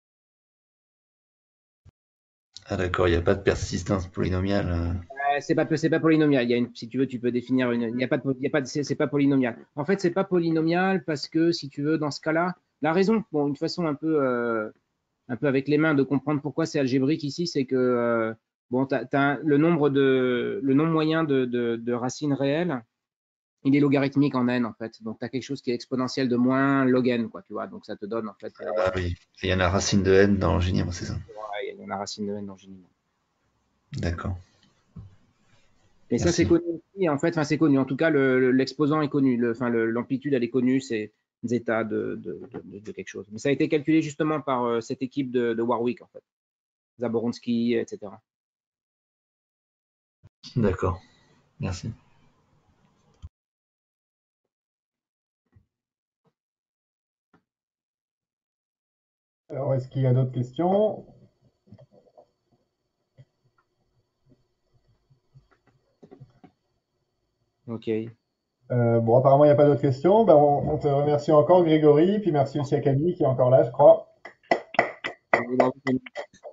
Ah d'accord, il n'y a pas de persistance polynomiale. euh. Euh, c'est pas, c'est pas polynomial. Il y a une, si tu veux, tu peux définir une. Il n'y a pas de, il y a pas de, c'est c'est pas polynomial. En fait, c'est pas polynomial parce que si tu veux, dans ce cas-là, la raison, bon, une façon un peu, euh, un peu avec les mains de comprendre pourquoi c'est algébrique ici, c'est que euh, bon, t'as, t'as un- le nombre de, le nombre moyen de, de, de racines réelles, il est logarithmique en n en fait. Donc, tu as quelque chose qui est exponentiel de moins log n, quoi, tu vois. Donc, ça te donne en fait, euh, Ah oui, il y a la racine de n dans J libre, c'est ça? ouais, il y a la racine de n dans G. D'accord, Et ça, c'est merci. connu aussi, en fait, enfin, c'est connu. En tout cas, le- le- l'exposant est connu. Le- Enfin, le- l'amplitude, elle est connue, c'est zeta de, de, de- de quelque chose. Mais ça a été calculé justement par euh, cette équipe de, de Warwick, en fait. Zaboronsky, et cetera. D'accord, merci. Alors, est-ce qu'il y a d'autres questions? Ok. Euh, bon, apparemment, il n'y a pas d'autres questions. Ben, on, on te remercie encore, Grégory, puis merci aussi à Camille qui est encore là, je crois.